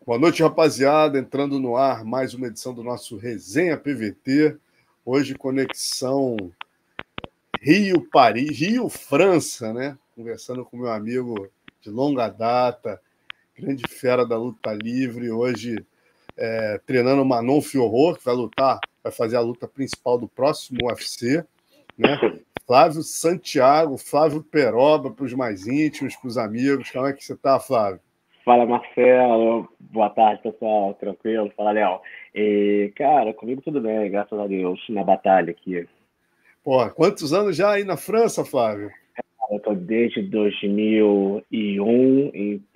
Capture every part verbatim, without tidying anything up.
Boa noite, rapaziada. Entrando no ar, mais uma edição do nosso Resenha P V T. Hoje, conexão Rio-Paris, Rio-França, né? Conversando com meu amigo de longa data, grande fera da luta livre. Hoje, é, treinando o Manon Fiorot, que vai lutar, vai fazer a luta principal do próximo U F C, né? Flávio Santiago, Flávio Peroba, para os mais íntimos, para os amigos. Como é que você está, Flávio? Fala, Marcelo. Boa tarde, pessoal. Tranquilo? Fala, Léo. E, cara, comigo tudo bem, graças a Deus, na batalha aqui. Pô, quantos anos já aí na França, Flávio? Eu tô desde dois mil e um,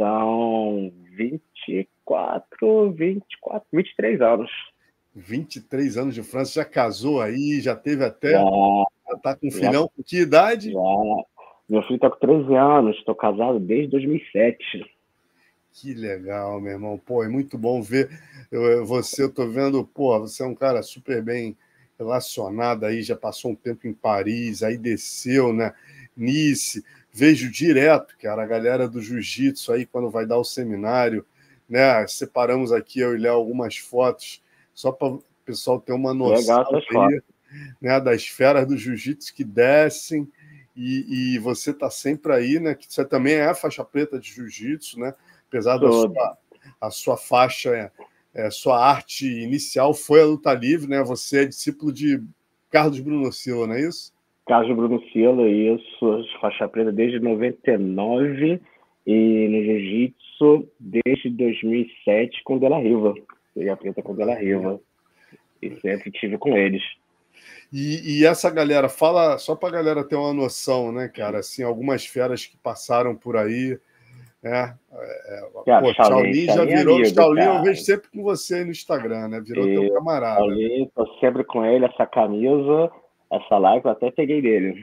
então vinte e quatro, vinte e quatro, vinte e três anos. vinte e três anos de França, já casou aí, já teve até. Já, Já tá com um já, filhão com que idade? já. Meu filho tá com treze anos, estou casado desde dois mil e sete. Que legal, meu irmão. Pô, é muito bom ver eu, você. Eu tô vendo, pô, você é um cara super bem relacionado aí, já passou um tempo em Paris, aí desceu, né? Nice. Vejo direto, cara, a galera do jiu-jitsu aí, quando vai dar o seminário, né? Separamos aqui, eu e Léo, algumas fotos, só para o pessoal ter uma Legal noção essas fotos. aí, né, das feras do jiu-jitsu que descem, e, e você tá sempre aí, né? Que você também é faixa preta de jiu-jitsu, né? Apesar da sua, a sua faixa, é, sua arte inicial foi a luta livre, né? Você é discípulo de Carlos Bruno Silva, não é isso? Carlos Bruno Silva, isso, faixa preta desde noventa e nove e no jiu-jitsu desde dois mil e sete com Della Riva. Peguei a preta com Della Riva e sempre tive com eles. E, e essa galera, fala só para a galera ter uma noção, né, cara? Assim, algumas feras que passaram por aí, né? É, Cara, pô, Shaolin, Shaolin já Shaolin é virou. amigo, Shaolin eu cara. vejo sempre com você aí no Instagram, né? Virou teu E camarada. Shaolin, tô sempre com ele, essa camisa, essa like, eu até peguei dele.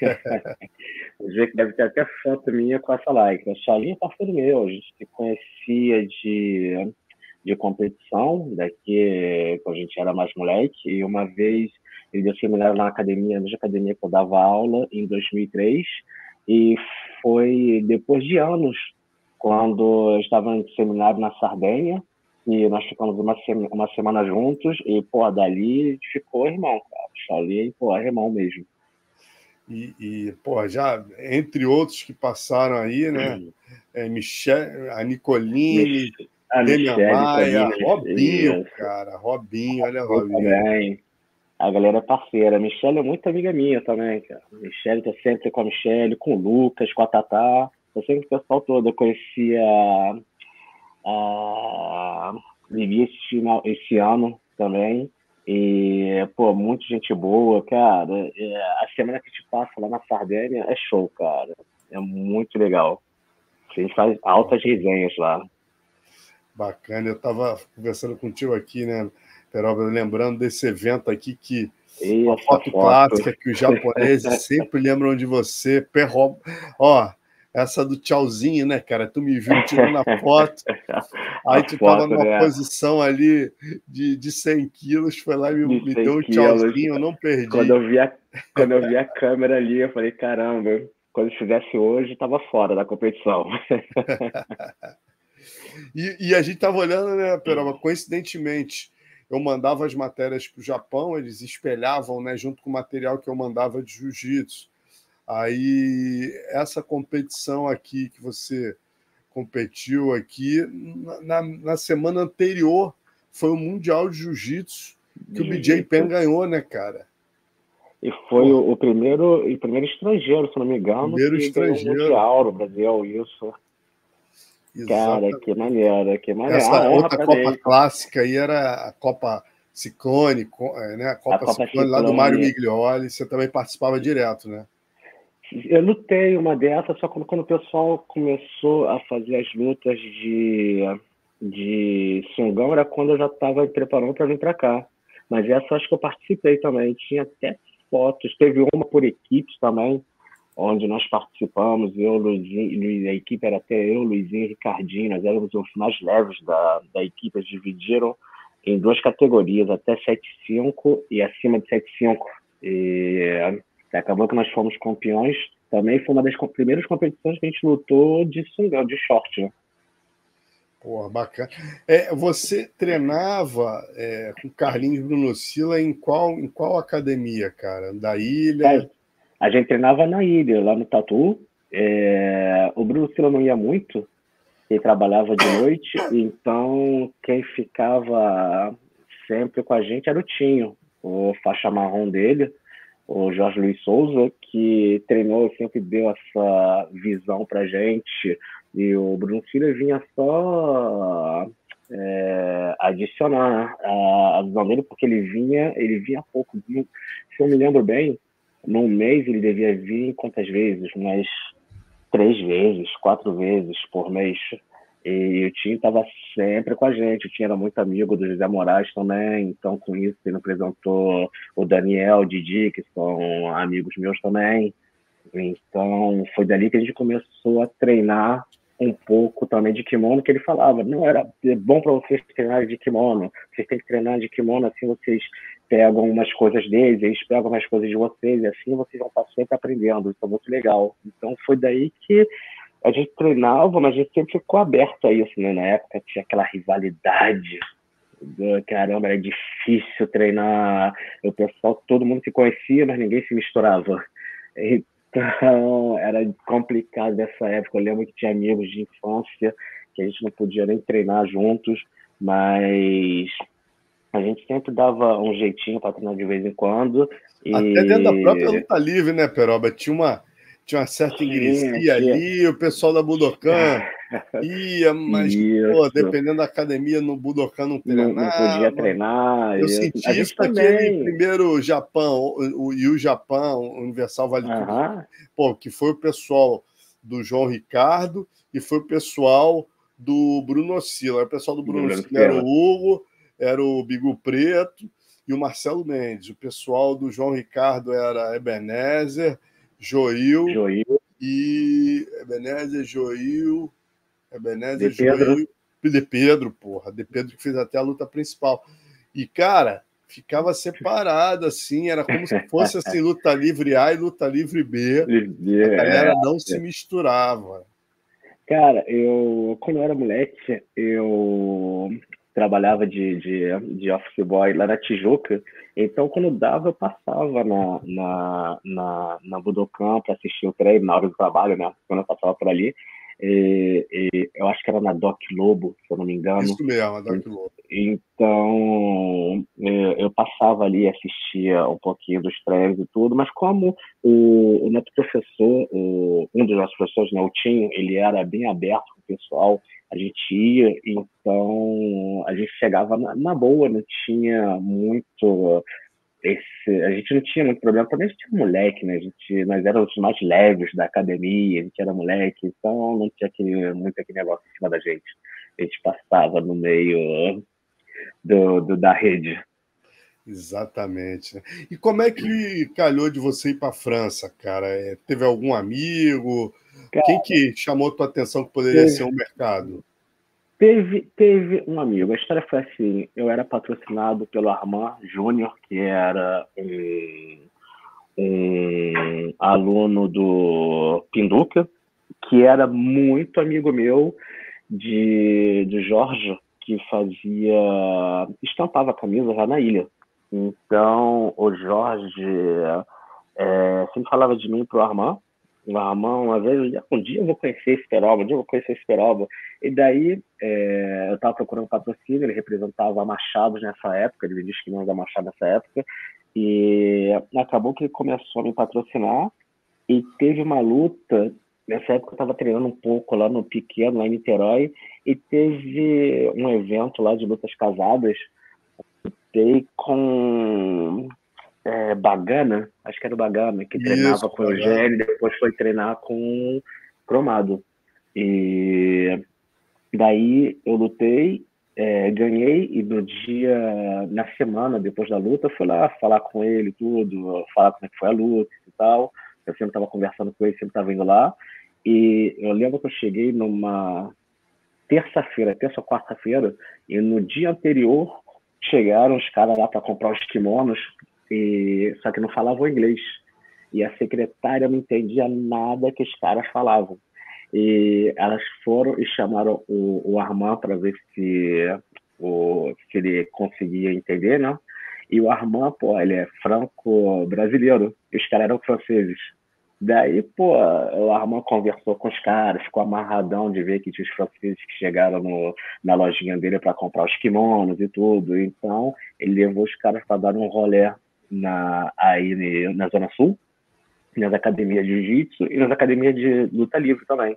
Vou ver que deve ter até foto minha com essa like. O Shaolin é parceiro meu, a gente se conhecia de, de competição, daqui quando a gente era mais moleque, e uma vez ele deu seminário na academia, na mesma academia que eu dava aula, em dois mil e três, e foi depois de anos, quando eu estava em seminário na Sardenha, e nós ficamos uma, sema, uma semana juntos, e, pô, dali a gente ficou irmão, cara. Shaolin, pô, é irmão mesmo. E, e, pô, já entre outros que passaram aí, né? É, Michel, a Nicoline, Mich a Demian Michelle, Maia, Nicoline, Robinho, isso. cara, Robinho, olha Eu Robinho. também. A galera é parceira. A Michelle é muito amiga minha também, cara. A Michelle tá sempre com a Michelle, com o Lucas, com a Tatá. Tô sempre com o pessoal todo. Eu conheci a, a Vivi esse, final- esse ano também. E, pô, muita gente boa, cara. É, a semana que a gente passa lá na Sardenha é show, cara. É muito legal. A gente faz altas resenhas lá. Bacana, eu estava conversando contigo aqui, né, Peroba, lembrando desse evento aqui que E uma essa foto foto. clássica que os japoneses sempre lembram de você, perro... ó, essa do tchauzinho, né, cara? Tu me viu tirando a foto, A aí tu estava foto, numa né? posição ali de, de cem quilos, foi lá e me, De me cem deu um quilos. tchauzinho, eu não Quando perdi. eu vi a, quando eu vi a câmera ali, eu falei, caramba, quando eu fizesse hoje, estava fora da competição. E, e a gente estava olhando, né, Peroba, coincidentemente, eu mandava as matérias para o Japão, eles espelhavam, né, junto com o material que eu mandava de jiu-jitsu. Aí, essa competição aqui que você competiu aqui, na, na semana anterior, foi o Mundial de Jiu-Jitsu que De o B J jiu-jitsu. Penn ganhou, né, cara? E foi Pô, o, o primeiro, o primeiro estrangeiro, se não me engano, primeiro que ganhou o estrangeiro. Mundial no Brasil, isso. Cara, que Exatamente. maneiro, que maneiro. A Essa honra outra para Copa mim. clássica aí era a Copa Ciclone, né? A A Copa Copa Ciclone lá do Mário Ciclone. Miglioli, você também participava direto, né? Eu lutei uma dessas, só quando, quando o pessoal começou a fazer as lutas de, de sungão, era quando eu já estava preparando para vir para cá. Mas essa acho que eu participei também. Tinha até fotos. Teve uma por equipes também, onde nós participamos. Eu, Luizinho, a equipe era até eu, Luizinho e Ricardinho. Nós éramos os mais leves da, da equipe. Eles dividiram em duas categorias, até sete cinco e acima de sete cinco. E acabou que nós fomos campeões. Também foi uma das primeiras competições que a gente lutou de sungão, de short, né? Porra, bacana. É, você treinava é, com Carlinhos Brunocilla em qual, em qual academia, cara? Da ilha? Cara, a gente treinava na ilha, lá no Tatu. É, o Bruno Silva não ia muito, ele trabalhava de noite, então quem ficava sempre com a gente era o Tinho, o faixa marrom dele, o Jorge Luiz Souza, que treinou e sempre deu essa visão pra gente. E o Bruno Silva vinha só é, adicionar a, a visão dele, porque ele vinha, ele vinha pouco. Se eu me lembro bem, num mês ele devia vir quantas vezes? Umas três vezes, quatro vezes por mês. E o Tim estava sempre com a gente. O Tim era muito amigo do José Moraes também, então com isso ele apresentou o Daniel, o Didi, que são amigos meus também. Então foi dali que a gente começou a treinar um pouco também de kimono, que ele falava, não, era bom para vocês treinarem de kimono, vocês têm que treinar de kimono, assim vocês pegam umas coisas deles, eles pegam umas coisas de vocês, e assim vocês vão estar sempre aprendendo, isso é muito legal. Então foi daí que a gente treinava, mas a gente sempre ficou aberto a isso, né? Na época tinha aquela rivalidade, caramba, era difícil treinar, o pessoal, todo mundo se conhecia, mas ninguém se misturava. Então, era complicado nessa época. Eu lembro que tinha amigos de infância que a gente não podia nem treinar juntos, mas a gente sempre dava um jeitinho para treinar de vez em quando. E... Até dentro da própria luta livre, né, Peroba? Tinha uma, tinha uma certa ingresia ali, o pessoal da Budokan ia, mas, pô, dependendo da academia, no Budokan não treinava. Não, não podia treinar. Eu e senti a isso gente naquele também. primeiro Japão, o, e o Japão, o Universal Vale Tudo, Uhum. pô, que foi o pessoal do João Ricardo e foi o pessoal do Bruno Sila. O pessoal do Bruno Sila era o Hugo, era o Bigu Preto e o Marcelo Mendes. O pessoal do João Ricardo era Ebenezer, Joil, Joil. e Ebenezer, Joil, Ebenezer, De Pedro. Joil, De Pedro, porra, De Pedro que fez até a luta principal. E, cara, ficava separado, assim, era como se fosse assim, luta livre A e luta livre B. A galera não se misturava. Cara, eu, quando eu era moleque, eu trabalhava de, de, de office boy lá na Tijuca, então quando dava eu passava na, na, na, na Budokan para assistir o treino na hora do trabalho, né? Quando eu passava por ali. E, e eu acho que era na Doc Lobo, se eu não me engano. Isso mesmo, a Doc Lobo. Então, eu passava ali, assistia um pouquinho dos treinos e tudo, mas como o, o nosso professor, o, um dos nossos professores, né, o Tim, ele era bem aberto com o pessoal, a gente ia, então a gente chegava na, na boa, não tinha muito... Esse, a gente não tinha muito problema, também a gente tinha moleque, né? A gente, nós éramos os mais leves da academia, a gente era moleque, então não tinha aquele, muito aquele negócio em cima da gente. A gente passava no meio do, do, da rede. Exatamente. Né? E como é que calhou de você ir para a França, cara? É, teve algum amigo? Cara, quem que chamou tua atenção que poderia teve, ser um mercado? Teve, teve um amigo. A história foi assim, eu era patrocinado pelo Armand Júnior, que era um, um aluno do Pinduca, que era muito amigo meu de, de Jorge, que fazia... estampava camisas lá na ilha. Então, o Jorge é, sempre falava de mim pro Armand. O Armand, uma vez, um dia eu vou conhecer esse Peroba, um dia eu vou conhecer esse Peroba. E daí, é, eu estava procurando patrocínio, ele representava a Machados nessa época, ele disse que não da Machado nessa época, e acabou que ele começou a me patrocinar, e teve uma luta, nessa época eu estava treinando um pouco lá no Pequeno, lá em Niterói, e teve um evento lá de lutas casadas, lutei com é, Bagana, acho que era o Bagana, que Isso, treinava com o Eugênio e depois foi treinar com Cromado. E daí eu lutei, é, ganhei, e no dia, na semana depois da luta, eu fui lá falar com ele tudo, falar como é que foi a luta e tal. Eu sempre estava conversando com ele, sempre estava indo lá. E eu lembro que eu cheguei numa terça-feira, terça ou quarta-feira, e no dia anterior chegaram os caras lá para comprar os kimonos, e, só que não falavam inglês. E a secretária não entendia nada que os caras falavam. E elas foram e chamaram o, o Armand para ver se, o, se ele conseguia entender, né? E o Armand, pô, ele é franco-brasileiro, e os caras eram franceses. Daí, pô, o Armand conversou com os caras, ficou amarradão de ver que tinha os franceses que chegaram no, na lojinha dele para comprar os kimonos e tudo. Então, ele levou os caras para dar um rolê na, aí na Zona Sul, nas academias de jiu-jitsu e nas academias de luta livre também.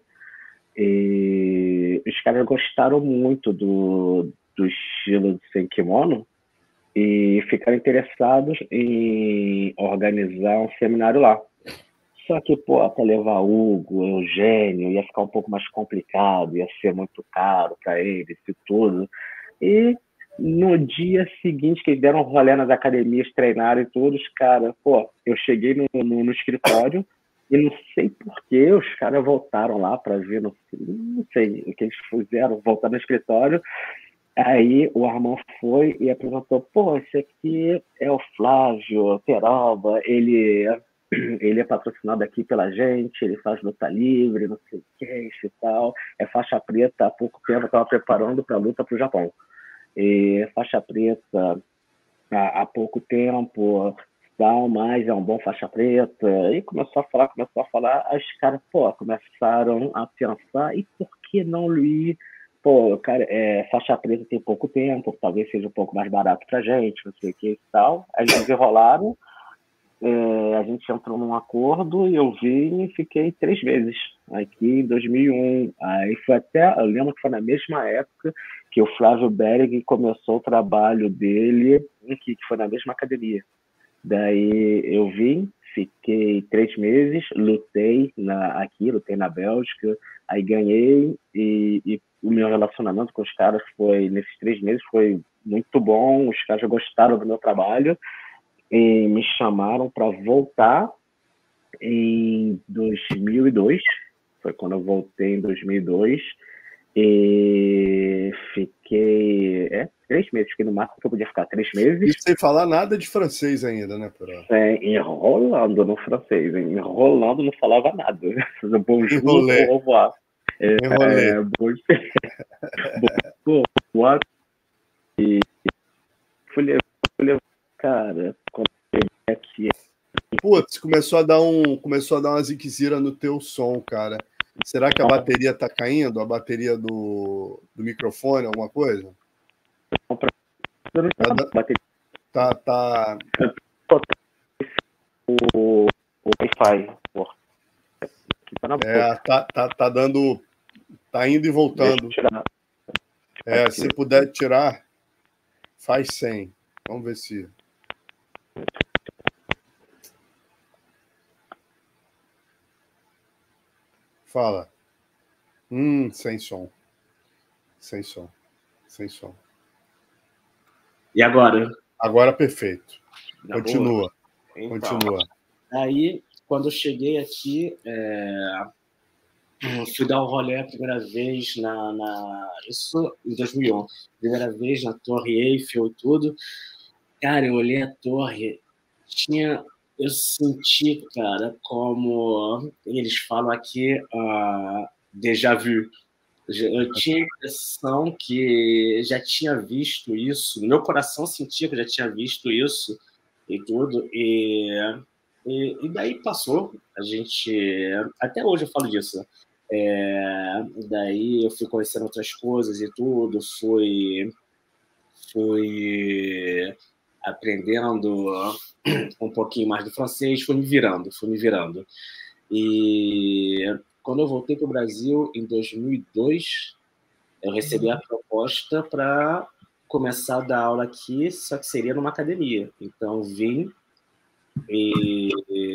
E os caras gostaram muito do, do estilo de sem kimono e ficaram interessados em organizar um seminário lá. Só que, pô, para levar Hugo, Eugênio, ia ficar um pouco mais complicado, ia ser muito caro para eles e tudo. E no dia seguinte, que eles deram um rolê nas academias, treinaram e tudo, os caras, pô, eu cheguei no, no, no escritório e não sei porquê, os caras voltaram lá para ver, não sei, não sei o que eles fizeram, voltar no escritório. Aí o Armand foi e apresentou, pô, esse aqui é o Flávio Peroba, ele, ele é patrocinado aqui pela gente, ele faz luta livre, não sei o que, isso e tal, é faixa preta, há pouco tempo estava preparando para a luta para o Japão. E faixa preta há, há pouco tempo, tal, mas é um bom faixa preta. E começou a falar, começou a falar, as caras, pô, começaram a pensar, e por que não Luiz? Pô, cara, é, faixa preta tem pouco tempo, talvez seja um pouco mais barato pra gente, não sei o que e tal. Aí eles enrolaram, é, a gente entrou num acordo e eu vim e fiquei três meses aqui em dois mil e um. Aí foi até, eu lembro que foi na mesma época que o Flávio Berg começou o trabalho dele, que foi na mesma academia. Daí eu vim, fiquei três meses, lutei na, aqui, lutei na Bélgica, aí ganhei e, e o meu relacionamento com os caras foi, nesses três meses, foi muito bom, os caras gostaram do meu trabalho e me chamaram para voltar em dois mil e dois, foi quando eu voltei em dois mil e dois, e fiquei é, três meses, fiquei no máximo que eu podia ficar, três meses. E sem falar nada de francês ainda, né, Peroba? É, enrolando no francês, hein? Enrolando, não falava nada. Bonjour, au revoir. É, Enrolei. Bonjour, au revoir. E fui levar, cara, quando eu cheguei aqui. Putz, começou a dar um, começou a dar uma ziquezira no teu som, cara. Será que a bateria tá caindo? A bateria do, do microfone, alguma coisa? Tá, tá. O, o Wi-Fi. É, tá, tá, tá dando. Tá indo e voltando. É, se puder tirar, faz sem. Vamos ver se. Fala. Hum, sem som. Sem som. Sem som. E agora? Agora perfeito. Na Continua. Então, Continua. Aí, quando eu cheguei aqui, é... fui dar um rolê a primeira vez na, na... Isso em dois mil e onze. Primeira vez na Torre Eiffel e tudo. Cara, eu olhei a torre, tinha... Eu senti, cara, como eles falam aqui, uh, déjà vu. Eu tinha a impressão que já tinha visto isso, no meu coração sentia que eu já tinha visto isso e tudo, e, e, e daí passou, a gente, até hoje eu falo disso, é, daí eu fui conhecendo outras coisas e tudo, fui, fui aprendendo um pouquinho mais do francês, fui me virando, fui me virando. E quando eu voltei para o Brasil, em dois mil e dois, eu recebi a proposta para começar a dar aula aqui, só que seria numa academia. Então, vim e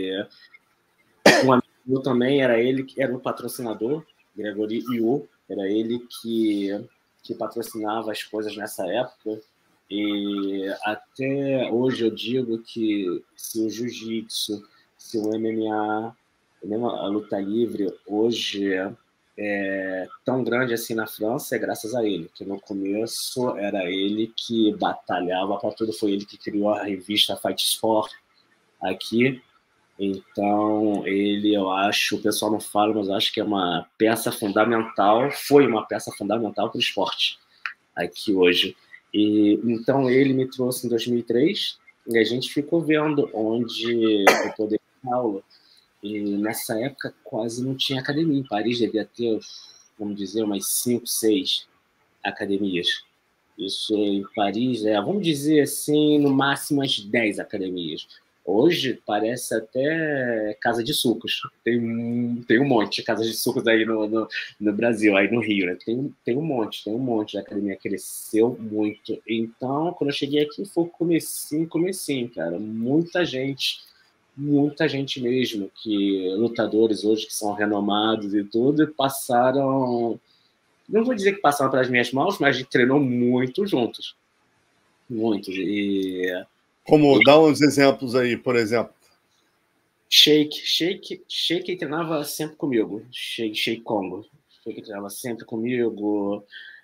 um amigo meu também, era ele que era o patrocinador, Gregory Yu, era ele que, que patrocinava as coisas nessa época. E até hoje eu digo que se o jiu-jitsu, se o M M A, mesmo a luta livre, hoje é tão grande assim na França, é graças a ele, que no começo era ele que batalhava para tudo, foi ele que criou a revista Fight Sport aqui, Então, ele, eu acho, o pessoal não fala, mas eu acho que é uma peça fundamental, foi uma peça fundamental para o esporte aqui hoje. E, então, ele me trouxe em dois mil e três e a gente ficou vendo onde eu poderia dar aula. E nessa época quase não tinha academia. Em Paris devia ter, vamos dizer, umas cinco, seis academias. Isso em Paris, é, vamos dizer assim, no máximo umas dez academias. Hoje parece até casa de sucos. Tem, tem um monte de casas de sucos aí no, no, no Brasil, aí no Rio, né? Tem, tem um monte, tem um monte. A academia cresceu muito. Então, quando eu cheguei aqui, foi comecinho, comecinho, cara. Muita gente, muita gente mesmo, que lutadores hoje que são renomados e tudo, passaram... Não vou dizer que passaram pelas minhas mãos, mas a gente treinou muito juntos. Muitos. E... Como, dá uns exemplos aí, por exemplo. Sheik, Sheik, Sheik treinava sempre comigo. Sheik, Sheik Congo. Sheik treinava sempre comigo.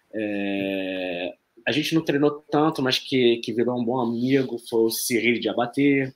É... A gente não treinou tanto, mas que, que virou um bom amigo foi o Cyril Diabaté.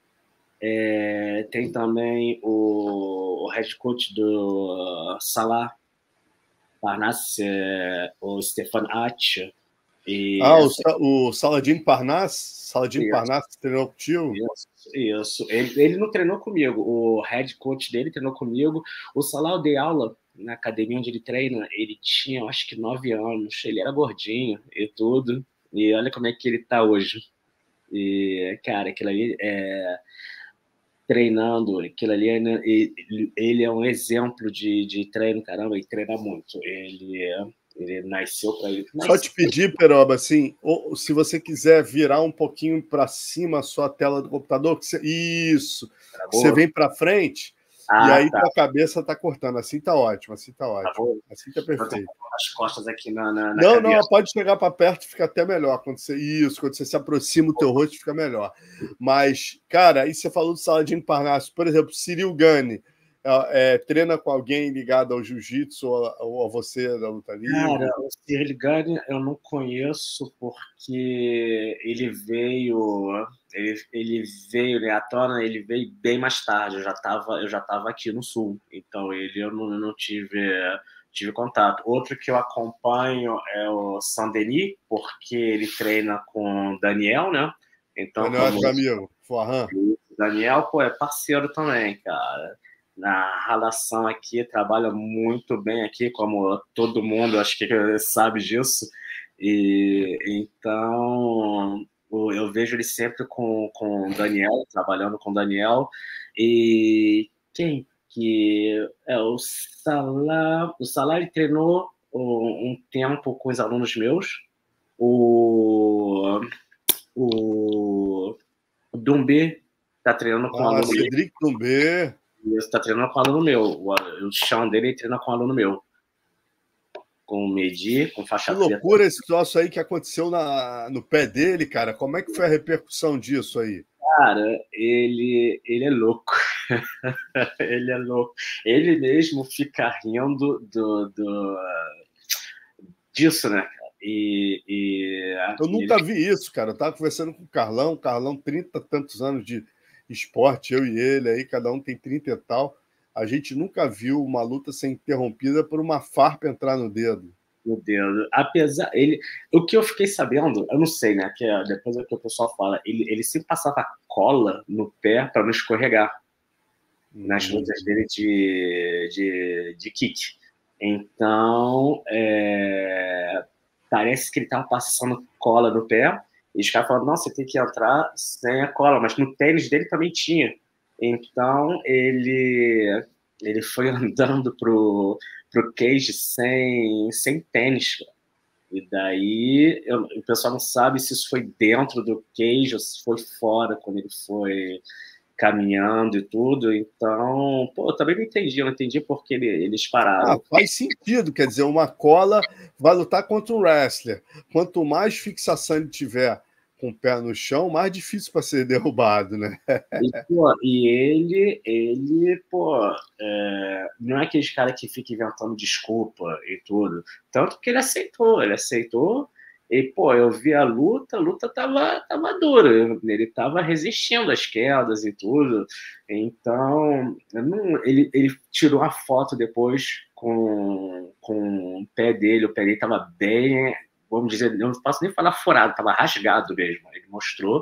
É... Tem também o, o head coach do Salah Parnasse, é... o Stefan Atch. E ah, essa... o, o Saladin Parnasse? Saladin isso. Parnasse treinou contigo? Isso, isso. Ele, ele não treinou comigo. O head coach dele treinou comigo. O Salah, eu dei aula na academia onde ele treina. Ele tinha, acho que, nove anos. Ele era gordinho e tudo. E olha como é que ele tá hoje. E, cara, aquilo ali é... treinando, aquilo ali, ele, ele é um exemplo de, de treino, caramba, ele treina muito. Ele é... Ele nasceu para isso. Só te pedir, Peroba, assim, ou, se você quiser virar um pouquinho para cima a sua tela do computador, que você, isso, tá, você vem para frente ah, e aí tá. Tua cabeça tá cortando. Assim tá ótimo, assim tá ótimo. Tá assim tá perfeito. As costas aqui na, na, na Não, cabeça. Não, pode chegar para perto, fica até melhor. Quando você, isso, quando você se aproxima, o teu rosto fica melhor. Mas, cara, aí você falou do Saladin Parnasse, por exemplo, Cyril Gane. É, treina com alguém ligado ao jiu-jitsu ou, ou a você da luta livre? Cara, o Cyril Gane eu não conheço porque ele veio, ele, ele veio, né, à tona, ele veio bem mais tarde. Eu já estava, eu já estava aqui no sul, então ele eu não, eu não tive, tive contato. Outro que eu acompanho é o Saint-Denis, porque ele treina com o Daniel, né? Então, Daniel como... é amigo, Forran. Daniel, pô, é parceiro também, cara. Na relação aqui, trabalha muito bem aqui, como todo mundo, acho que sabe disso. E então, eu vejo ele sempre com, com o Daniel, trabalhando com o Daniel. E quem que... É, o Salah, o Salah ele treinou um tempo com os alunos meus. O, o, o Doumbé está treinando com ah, o aluno meu. Cedric Doumbé. Está treinando com um aluno meu. O, o chão dele treina com um aluno meu. Com o Medi, com faixa preta. Que loucura esse troço aí que aconteceu na, no pé dele, cara. Como é que foi a repercussão disso aí? Cara, ele, ele é louco. Ele é louco. Ele mesmo fica rindo do, do, disso, né? E, e, Eu nunca ele... vi isso, cara. Eu tava conversando com o Carlão. O Carlão, trinta e tantos anos de esporte, eu e ele aí, cada um tem trinta e tal. A gente nunca viu uma luta ser interrompida por uma farpa entrar no dedo. No dedo. Apesar, ele, o que eu fiquei sabendo, eu não sei, né? Que depois é o que o pessoal fala, ele, ele sempre passava cola no pé para não escorregar hum. nas lutas dele de, de, de kick. Então, é, parece que ele tava passando cola no pé. E os caras falaram, não, você tem que entrar sem a cola. Mas no tênis dele também tinha. Então, ele, ele foi andando pro, pro cage sem, sem tênis. E daí, eu, o pessoal não sabe se isso foi dentro do cage ou se foi fora, quando ele foi caminhando e tudo. Então, pô, eu também não entendi. Eu não entendi porque ele, eles pararam. Ah, faz sentido. Quer dizer, uma cola vai lutar contra um wrestler. Quanto mais fixação ele tiver com o pé no chão, mais difícil para ser derrubado, né? E, pô, e ele, ele, pô, é, não é aquele cara que fica inventando desculpa e tudo. Tanto que ele aceitou, ele aceitou E, pô, eu vi a luta, a luta tava, tava dura, ele tava resistindo às quedas e tudo. Então, não, ele, ele tirou a foto depois com, com o pé dele, o pé dele tava bem, vamos dizer, eu não posso nem falar furado, tava rasgado mesmo. Ele mostrou.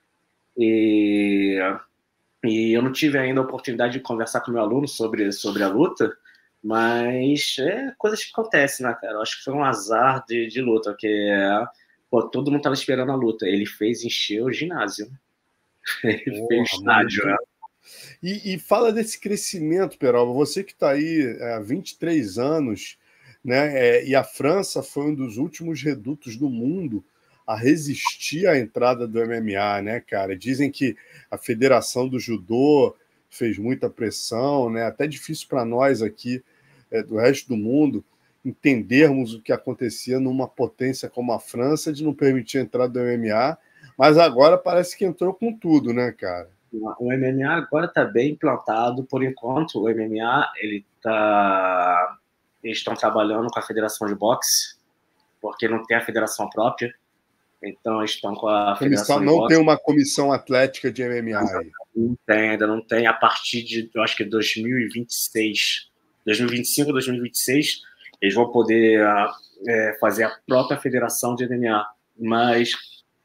E, e eu não tive ainda a oportunidade de conversar com meu aluno sobre, sobre a luta, mas é coisas que acontecem, né, cara? Eu acho que foi um azar de, de luta, porque pô, todo mundo tava esperando a luta. Ele fez encher o ginásio. Ele Porra, fez estádio, né? E, e fala desse crescimento, Peralva. Você que está aí há vinte e três anos, né? É, e a França foi um dos últimos redutos do mundo a resistir à entrada do M M A, né, cara? Dizem que a Federação do Judô fez muita pressão, né? Até difícil para nós aqui é, do resto do mundo entendermos o que acontecia numa potência como a França de não permitir a entrada do M M A, mas agora parece que entrou com tudo, né, cara? O M M A agora está bem implantado. Por enquanto, o M M A ele tá... eles estão trabalhando com a Federação de Boxe, porque não tem a federação própria. Então, eles estão com a Comissão, Federação de não Boxe. Tem uma comissão atlética de M M A aí. Não tem, ainda não tem. A partir de, eu acho que dois mil e vinte e seis, dois mil e vinte e cinco, dois mil e vinte e seis, eles vão poder é, fazer a própria federação de M M A. Mas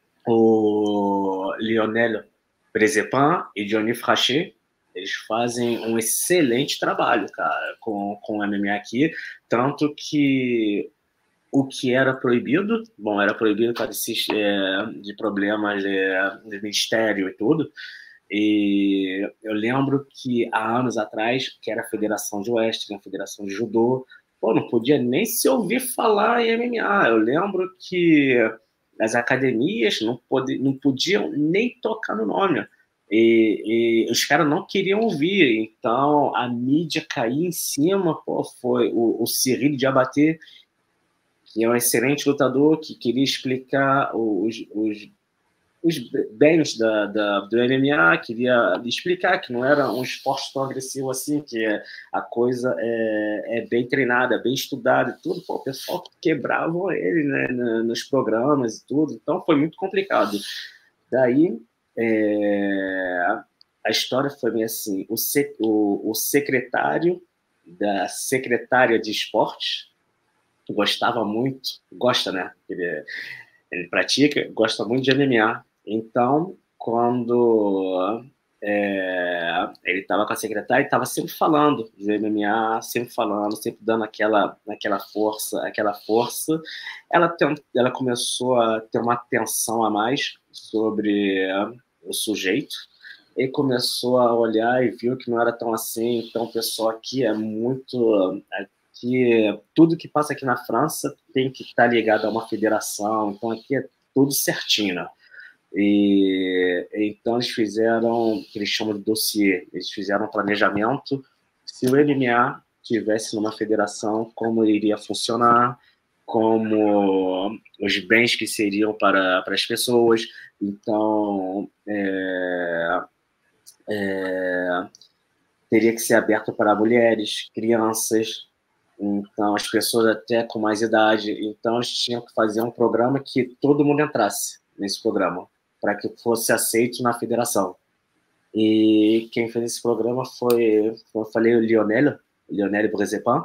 o Lionel Brezepin e Johnny Frachet, eles fazem um excelente trabalho, cara, com, com o M M A aqui, tanto que o que era proibido, bom, era proibido por causa de, é, de problemas de, de ministério e tudo, e eu lembro que há anos atrás, que era a Federação de Wrestling, a Federação de Judô, pô, não podia nem se ouvir falar em M M A. Eu lembro que as academias não, pod não podiam nem tocar no nome. E, e os caras não queriam ouvir. Então, a mídia caía em cima. Pô, foi o, o Cyril Diabaté, que é um excelente lutador, que queria explicar os, os, os bens da, da, do M M A, queria explicar que não era um esporte tão agressivo assim, que a coisa é, é bem treinada, bem estudada e tudo. Pô, o pessoal quebrava ele, né, nos programas e tudo, então foi muito complicado. Daí, é, a história foi meio assim, o, sec, o, o secretário da secretária de esportes gostava muito, gosta, né, ele, ele pratica, gosta muito de M M A. Então, quando é, ele estava com a secretária, ele estava sempre falando de M M A, sempre falando, sempre dando aquela, aquela força, aquela força. Ela, tem, ela começou a ter uma atenção a mais sobre o sujeito, e começou a olhar e viu que não era tão assim. Então, o pessoal aqui é muito... que tudo que passa aqui na França tem que estar ligado a uma federação, então aqui é tudo certinho, né? E então eles fizeram o que eles chamam de dossiê, eles fizeram um planejamento. Se o M M A tivesse numa federação, como iria funcionar, como os bens que seriam para, para as pessoas. Então, é, é, teria que ser aberto para mulheres, crianças, então as pessoas até com mais idade. Então eles tinham que fazer um programa que todo mundo entrasse nesse programa, para que fosse aceito na federação. E quem fez esse programa foi, como eu falei, o Lionel, Lionel Brezepin.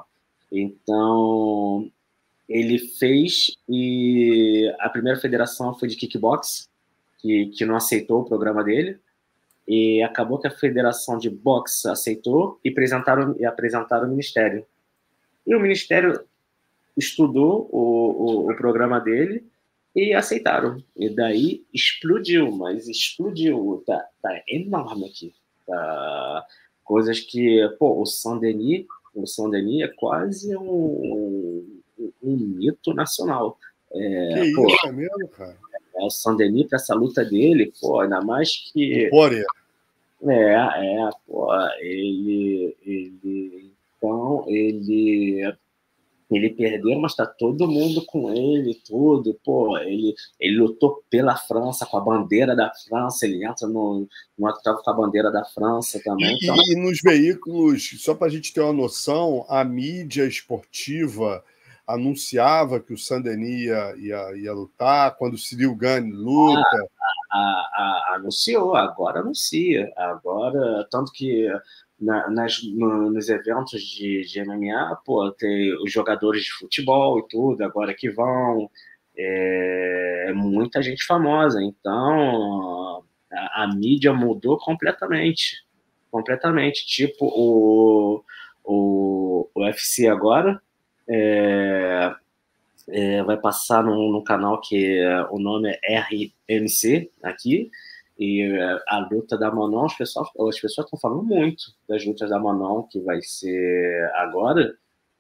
Então ele fez, e a primeira federação foi de kickbox, que, que não aceitou o programa dele, e acabou que a federação de boxe aceitou e apresentaram, e apresentaram o ministério. E o ministério estudou o, o, o programa dele e aceitaram. E daí explodiu, mas explodiu. Tá, tá enorme aqui. Tá, coisas que, pô, o Saint-Denis, o Saint-Denis é quase um, um, um mito nacional. É, que pô, isso, é mesmo, cara? É, o Saint-Denis, para essa luta dele, pô, ainda mais que... Empória. É, é, pô, ele... ele então, ele... Ele perdeu, mas tá todo mundo com ele, tudo. Pô, ele, ele lutou pela França, com a bandeira da França. Ele entra no, no octavo com a bandeira da França também. E, então... e nos veículos, só para a gente ter uma noção, a mídia esportiva anunciava que o Saint-Denis ia, ia, ia lutar, quando o Ciryl Gane luta. Ah, a, a, anunciou, agora anuncia. Agora, tanto que na, nas, no, nos eventos de, de M M A, pô, tem os jogadores de futebol e tudo, agora que vão. É, é muita gente famosa, então a, a mídia mudou completamente. Completamente. Tipo, o, o, o U F C agora é, é, vai passar num, num canal que é, o nome é R M C aqui, e é, a luta da Manon, as pessoas as pessoas estão falando muito das lutas da Manon, que vai ser agora.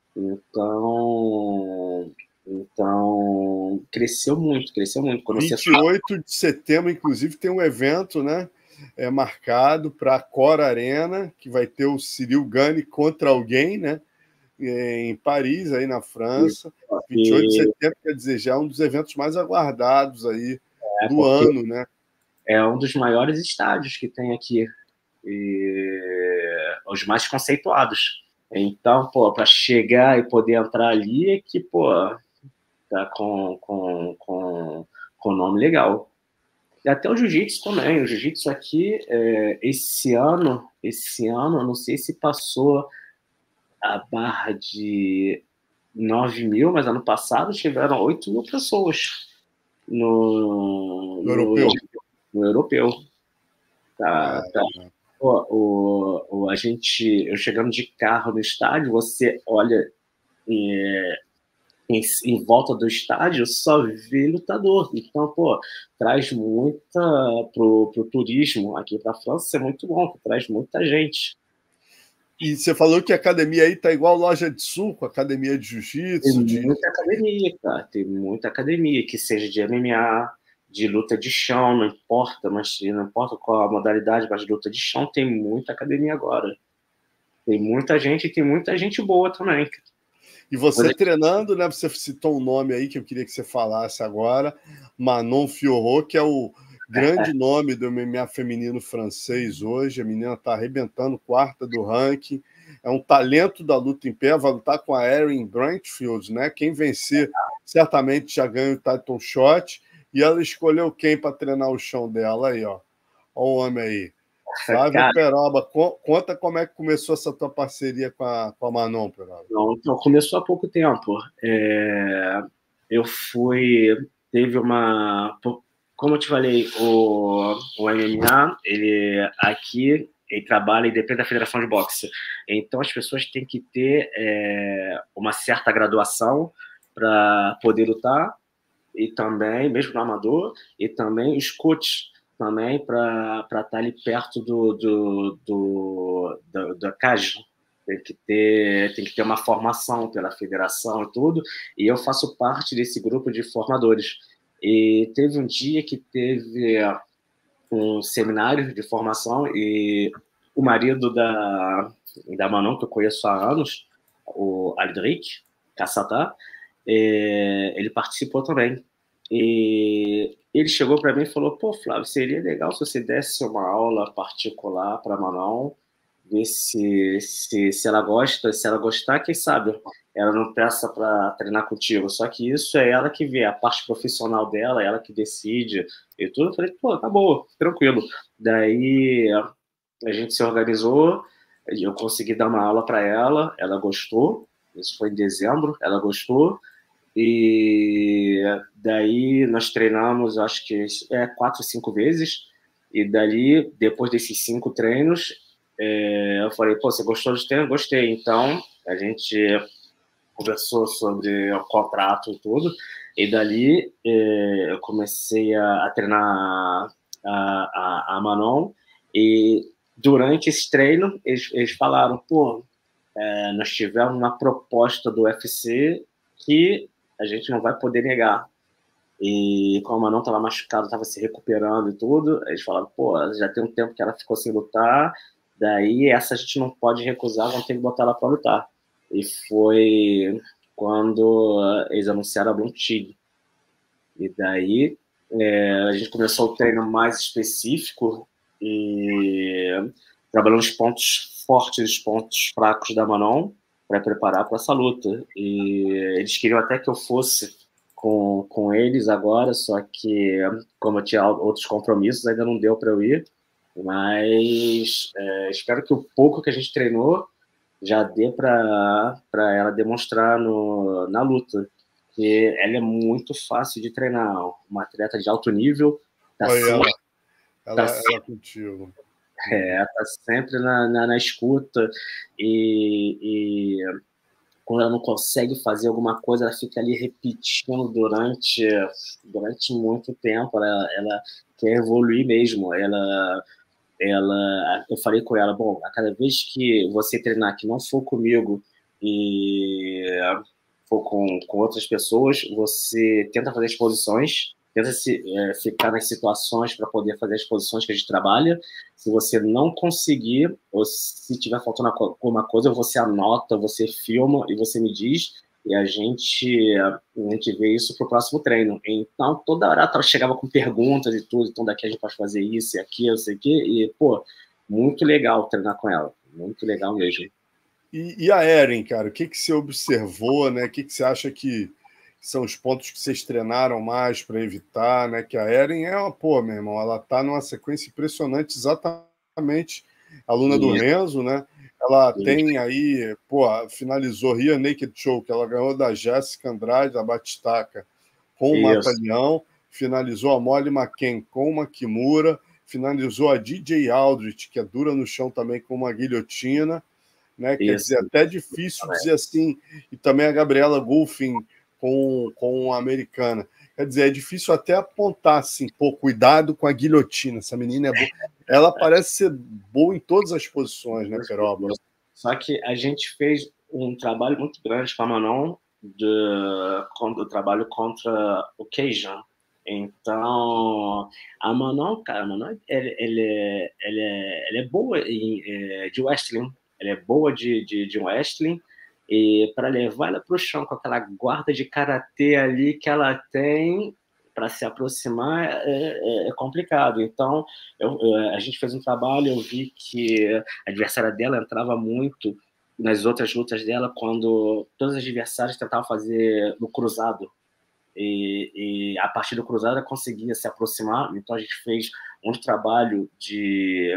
Então, então cresceu muito, cresceu muito. Quando vinte e oito de setembro, inclusive, tem um evento, né? É marcado para a Cora Arena, que vai ter o Ciryl Gane contra alguém, né? Em Paris, aí na França. E, vinte e oito de setembro, quer dizer, já é um dos eventos mais aguardados aí é, do ano, né? É um dos maiores estádios que tem aqui, e os mais conceituados. Então, pô, para chegar e poder entrar ali é que, pô, tá com, com, com, com nome legal. E até o jiu-jitsu também. O jiu-jitsu aqui, é, esse ano, esse ano, eu não sei se passou a barra de nove mil, mas ano passado tiveram oito mil pessoas no, no, no europeu. No europeu. Tá, ah, tá. Pô, o, o, a gente, eu chegando de carro no estádio, você olha é, em, em volta do estádio, só vê lutador. Então, pô, traz muita pro, pro turismo aqui para a França, é muito bom, traz muita gente. E você falou que a academia aí tá igual loja de suco, academia de jiu-jitsu. Tem de... muita academia, cara. Tem muita academia, que seja de M M A, de luta de chão, não importa, mas não importa qual a modalidade, mas de luta de chão tem muita academia agora. Tem muita gente e tem muita gente boa também. E você mas treinando, né? Você citou um nome aí que eu queria que você falasse agora, Manon Fiorot, que é o grande nome do M M A feminino francês hoje. A menina está arrebentando, quarta do ranking. É um talento da luta em pé, vai lutar com a Erin Brantfield, né? Quem vencer certamente já ganha o title shot. E ela escolheu quem para treinar o chão dela aí, ó. Olha o homem aí. Flávio Cara, Peroba, conta como é que começou essa tua parceria com a, com a Manon, Peroba. Não, então, começou há pouco tempo. É, eu fui... Teve uma... Como eu te falei, o, o M M A, ele aqui, ele trabalha e depende da Federação de Boxe. Então, as pessoas têm que ter é, uma certa graduação para poder lutar, e também, mesmo no amador, e também os coaches, também para estar ali perto do, do, do, do, da C A J. Tem que, ter, tem que ter uma formação pela federação e tudo, e eu faço parte desse grupo de formadores. E teve um dia que teve um seminário de formação e o marido da, da Manon, que eu conheço há anos, o Aldric Cassata, ele participou também. E ele chegou para mim e falou: pô, Flávio, seria legal se você desse uma aula particular para a Manon, ver se, se, se ela gosta, se ela gostar, quem sabe ela não peça para treinar contigo. Só que isso é ela que vê, a parte profissional dela, ela que decide e tudo. Eu falei: pô, tá bom, tranquilo. Daí a gente se organizou, eu consegui dar uma aula para ela, ela gostou, isso foi em dezembro, ela gostou. E daí nós treinamos, acho que é quatro, cinco vezes. E dali, depois desses cinco treinos, é, eu falei: pô, você gostou de treino? Gostei. Então, a gente conversou sobre o contrato e tudo. E dali, é, eu comecei a, a treinar a, a, a Manon. E durante esse treino, eles, eles falaram: pô, é, nós tivemos uma proposta do U F C que a gente não vai poder negar. E como a Manon estava machucada, estava se recuperando e tudo, eles falaram: pô, já tem um tempo que ela ficou sem lutar, daí essa a gente não pode recusar, vamos ter que botar ela para lutar. E foi quando eles anunciaram a Blue Tigre. E daí é, a gente começou o treino mais específico e trabalhando os pontos fortes e os pontos fracos da Manon, para preparar para essa luta. E eles queriam até que eu fosse com, com eles agora, só que, como eu tinha outros compromissos, ainda não deu para eu ir. Mas é, espero que o pouco que a gente treinou já dê para ela demonstrar no, na luta. Que ela é muito fácil de treinar. Uma atleta de alto nível. Tá Olha sempre, ela, tá ela, sempre, ela contigo. é, tá sempre na, na, na escuta. E, e quando ela não consegue fazer alguma coisa, ela fica ali repetindo durante, durante muito tempo. Ela, ela quer evoluir mesmo. Ela, ela, eu falei com ela, bom, a cada vez que você treinar que não for comigo e for com, com outras pessoas, você tenta fazer exposições, tenta se, é, ficar nas situações para poder fazer as posições que a gente trabalha. Se você não conseguir, ou se tiver faltando alguma coisa, você anota, você filma e você me diz, e a gente, a gente vê isso para o próximo treino. Então, toda hora ela chegava com perguntas e tudo, então daqui a gente pode fazer isso e aquilo, sei o quê, e, pô, muito legal treinar com ela, muito legal mesmo. E, e a Erin, cara, o que, que você observou, né? O que, que você acha que são os pontos que vocês treinaram mais para evitar, né? Que a Erin é uma, pô, meu irmão, ela tá numa sequência impressionante, exatamente, aluna do Renzo, né? Ela tem aí, pô, finalizou Ria Naked Show, que ela ganhou da Jéssica Andrade, da Batistaca, com o Mata-Leão, finalizou a Molly McCann com uma Kimura, finalizou a D J Aldrich, que é dura no chão também, com uma guilhotina, né? Quer dizer, até difícil dizer assim, e também a Gabriela Golfin com, com a americana. Quer dizer, é difícil até apontar assim, pô, cuidado com a guilhotina, essa menina é boa. Ela parece ser boa em todas as posições, né, Peroba? Só que a gente fez um trabalho muito grande com a Manon, de, do trabalho contra o Cajun. Então, a Manon, cara, a Manon, ela, ela, é, ela, é, ela é boa em, é, de wrestling, ela é boa de, de, de wrestling, e para levar ela para o chão com aquela guarda de karatê ali que ela tem, para se aproximar é, é, é complicado. Então, eu, eu, a gente fez um trabalho, eu vi que a adversária dela entrava muito nas outras lutas dela quando todos os adversários tentavam fazer no cruzado. E, e a partir do cruzado ela conseguia se aproximar. Então, a gente fez um trabalho de...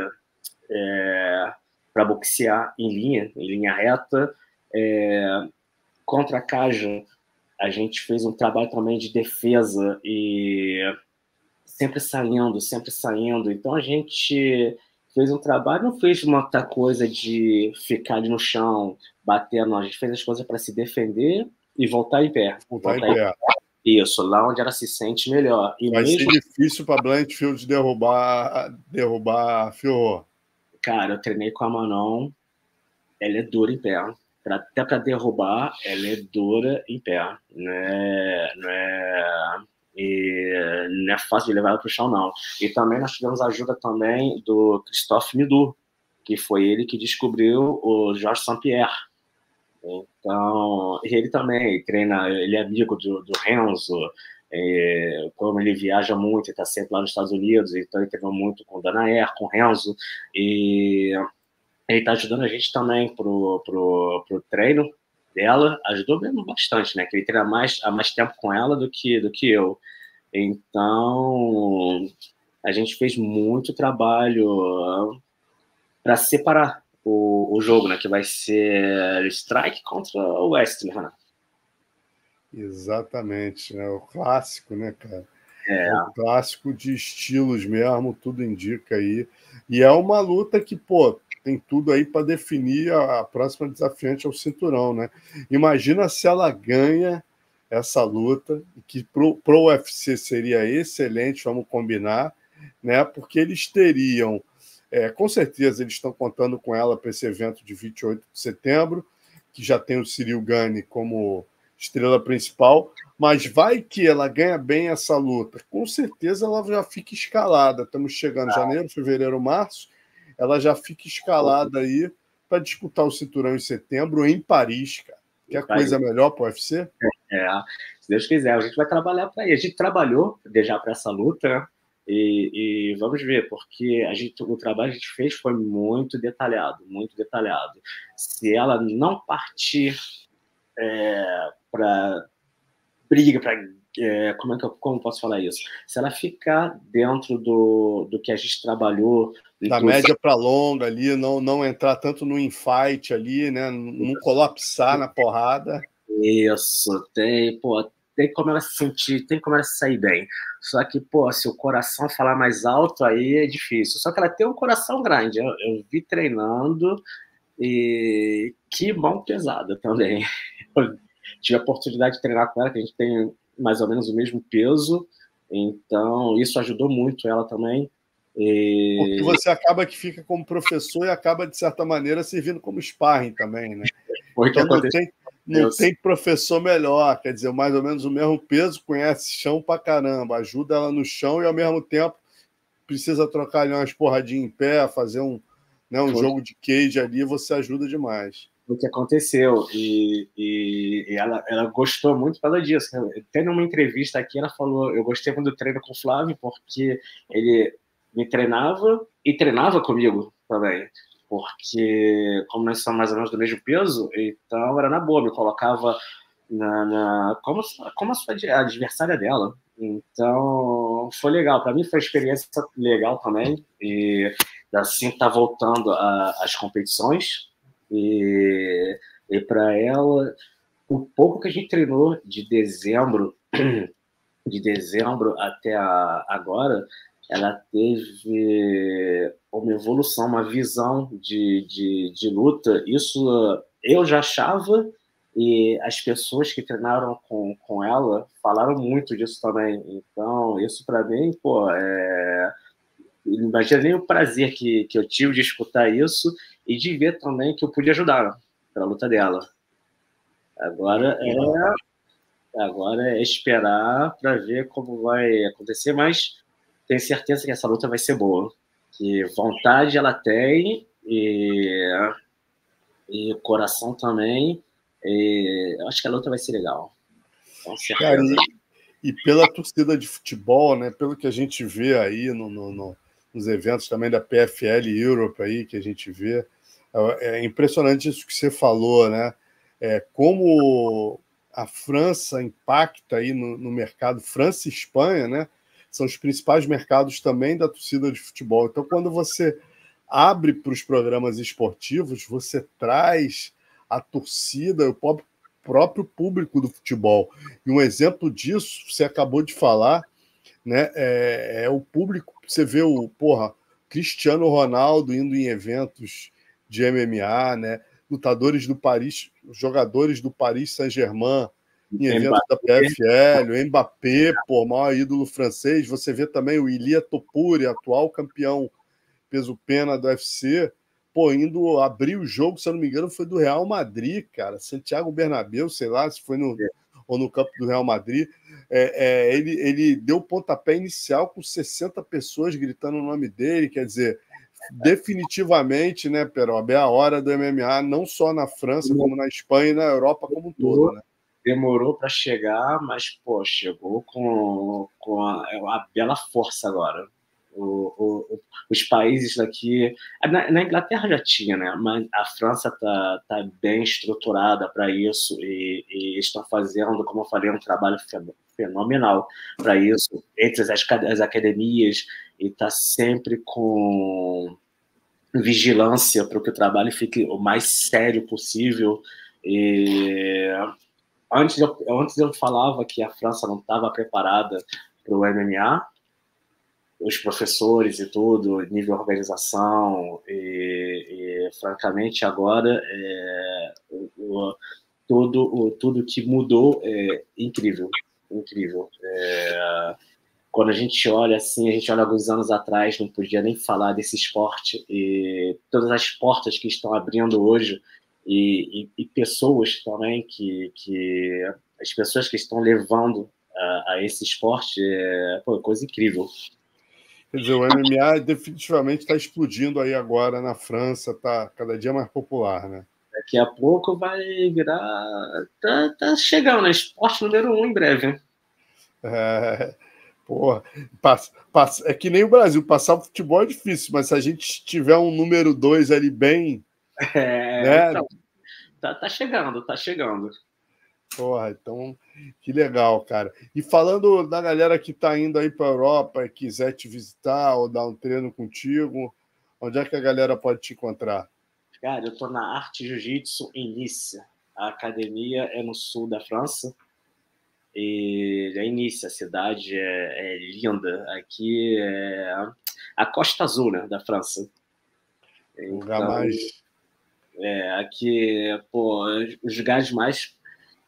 É, para boxear em linha, em linha reta. É, contra a Kaja, a gente fez um trabalho também de defesa e sempre saindo, sempre saindo. Então a gente fez um trabalho, não fez muita coisa de ficar ali no chão, bater, não. A gente fez as coisas para se defender e voltar em pé. Voltar, voltar em pé. Isso, lá onde ela se sente melhor. E vai mesmo... ser difícil para Blanchfield derrubar, derrubar a Fiorot. Cara, eu treinei com a Manon, ela é dura em pé. Pra, até para derrubar, ela é dura em pé. Não é, não é, e não é fácil de levar ela para o chão, não. E também nós tivemos a ajuda também do Christophe Midu, que foi ele que descobriu o Georges Saint-Pierre. Então, ele também treina, ele é amigo do, do Renzo, é, como ele viaja muito, ele está sempre lá nos Estados Unidos, então ele treinou muito com o Danaher, com o Renzo, e ele está ajudando a gente também pro, pro, pro treino dela, ajudou mesmo bastante, né? Que ele treina mais, há mais tempo com ela do que, do que eu. Então, a gente fez muito trabalho para separar o, o jogo, né? Que vai ser strike contra o Wrestling, né? Exatamente, né? O clássico, né, cara? É. É o clássico de estilos mesmo, tudo indica aí. E é uma luta que, pô, tem tudo aí para definir a, a próxima desafiante ao cinturão, né? Imagina se ela ganha essa luta, que pro, pro U F C seria excelente, vamos combinar, né? Porque eles teriam, é, com certeza eles estão contando com ela para esse evento de vinte e oito de setembro, que já tem o Ciryl Gane como estrela principal, mas vai que ela ganha bem essa luta. Com certeza ela já fica escalada. Estamos chegando em janeiro, fevereiro, março, ela já fica escalada aí para disputar o cinturão em setembro em Paris, cara. Quer coisa melhor para o U F C? É, se Deus quiser, a gente vai trabalhar para isso. A gente trabalhou já para essa luta, né? E, e vamos ver, porque a gente, o trabalho que a gente fez foi muito detalhado, muito detalhado. Se ela não partir é, para briga, para é, como é que eu como posso falar isso? Se ela ficar dentro do, do que a gente trabalhou, da tudo, média para longa ali, não, não entrar tanto no infight ali, né? Não colapsar na porrada. Isso, tem, pô, tem como ela se sentir, tem como ela se sair bem. Só que, pô, se o coração falar mais alto, aí é difícil. Só que ela tem um coração grande. Eu, eu vi treinando e que mão pesada também. Eu tive a oportunidade de treinar com ela, que a gente tem mais ou menos o mesmo peso. Então, isso ajudou muito ela também. E... Porque você acaba que fica como professor e acaba, de certa maneira, servindo como sparring também, né? Foi então, que não tem, não tem professor melhor, quer dizer, mais ou menos o mesmo peso, conhece chão pra caramba, ajuda ela no chão e, ao mesmo tempo, precisa trocar ali umas porradinhas em pé, fazer um, né, um jogo de cage ali, você ajuda demais. O que aconteceu, e, e, e ela, ela gostou muito por causa disso. Até numa entrevista aqui, ela falou, eu gostei muito do treino com o Flávio, porque ele me treinava e treinava comigo também. Porque, como nós somos mais ou menos do mesmo peso, então era na boa, me colocava na, na, como, como a sua adversária dela. Então, foi legal. Para mim, foi uma experiência legal também. E assim, tá voltando às competições. E, e para ela, o pouco que a gente treinou de dezembro, de dezembro até a, agora, ela teve uma evolução, uma visão de, de, de luta. Isso eu já achava, e as pessoas que treinaram com, com ela falaram muito disso também. Então, isso para mim, pô, é... não imagina nem o prazer que, que eu tive de escutar isso e de ver também que eu pude ajudar para a luta dela. Agora é, agora é esperar para ver como vai acontecer, mas tenho certeza que essa luta vai ser boa. Que vontade ela tem e, e coração também. E eu acho que a luta vai ser legal. Com certeza. Cara, e, e pela torcida de futebol, né, pelo que a gente vê aí no, no, no, nos eventos também da P F L Europe aí, que a gente vê, é impressionante isso que você falou, né? É, como a França impacta aí no, no mercado, França e Espanha, né? São os principais mercados também da torcida de futebol. Então, quando você abre para os programas esportivos, você traz a torcida, o próprio público do futebol. E um exemplo disso, você acabou de falar, né? É, é o público. Você vê o porra, Cristiano Ronaldo indo em eventos de M M A, né? Lutadores do Paris, jogadores do Paris Saint-Germain em eventos Mbappé. Da P F L, o Mbappé, por maior ídolo francês. Você vê também o Ilia Topuria, atual campeão peso-pena do U F C, pô, indo abrir o jogo, se eu não me engano, foi do Real Madrid, cara. Santiago Bernabéu, sei lá, se foi no, ou no campo do Real Madrid. É, é, ele, ele deu o pontapé inicial com sessenta pessoas gritando o nome dele, quer dizer, definitivamente, né, Peroba, é a hora do M M A, não só na França, como na Espanha e na Europa como um todo, né? Demorou para chegar, mas, pô, chegou com, com a, a bela força agora. O, o, os países daqui... Na, na Inglaterra já tinha, né? Mas a França tá, tá bem estruturada para isso e, e estão fazendo, como eu falei, um trabalho fenomenal para isso, entre as, as academias, e tá sempre com vigilância para que o trabalho fique o mais sério possível. E antes eu, antes eu falava que a França não estava preparada para o M M A, os professores e tudo, nível de organização, e, e francamente agora é, o, o, tudo, o, tudo que mudou é incrível, incrível. É, quando a gente olha assim, a gente olha alguns anos atrás, não podia nem falar desse esporte, e todas as portas que estão abrindo hoje, e, e, e pessoas também, que, que as pessoas que estão levando a, a esse esporte, é pô, coisa incrível. Quer dizer, o M M A definitivamente está explodindo aí agora na França, está cada dia mais popular, né? Daqui a pouco vai virar... Tá, tá chegando, né? Esporte número um em breve. É... Porra, passa, passa, é que nem o Brasil, passar o futebol é difícil, mas se a gente tiver um número dois ali bem. É, né? então, tá, tá chegando, tá chegando. Porra, então, que legal, cara. E falando da galera que tá indo aí para a Europa e quiser te visitar ou dar um treino contigo, onde é que a galera pode te encontrar? Cara, eu tô na Arte Jiu-Jitsu em Nice. A academia é no sul da França. E é Nice, a cidade é, é linda. Aqui é a Costa Azul, né, da França. Um lugar Então, mais. é, aqui, pô, os lugares mais.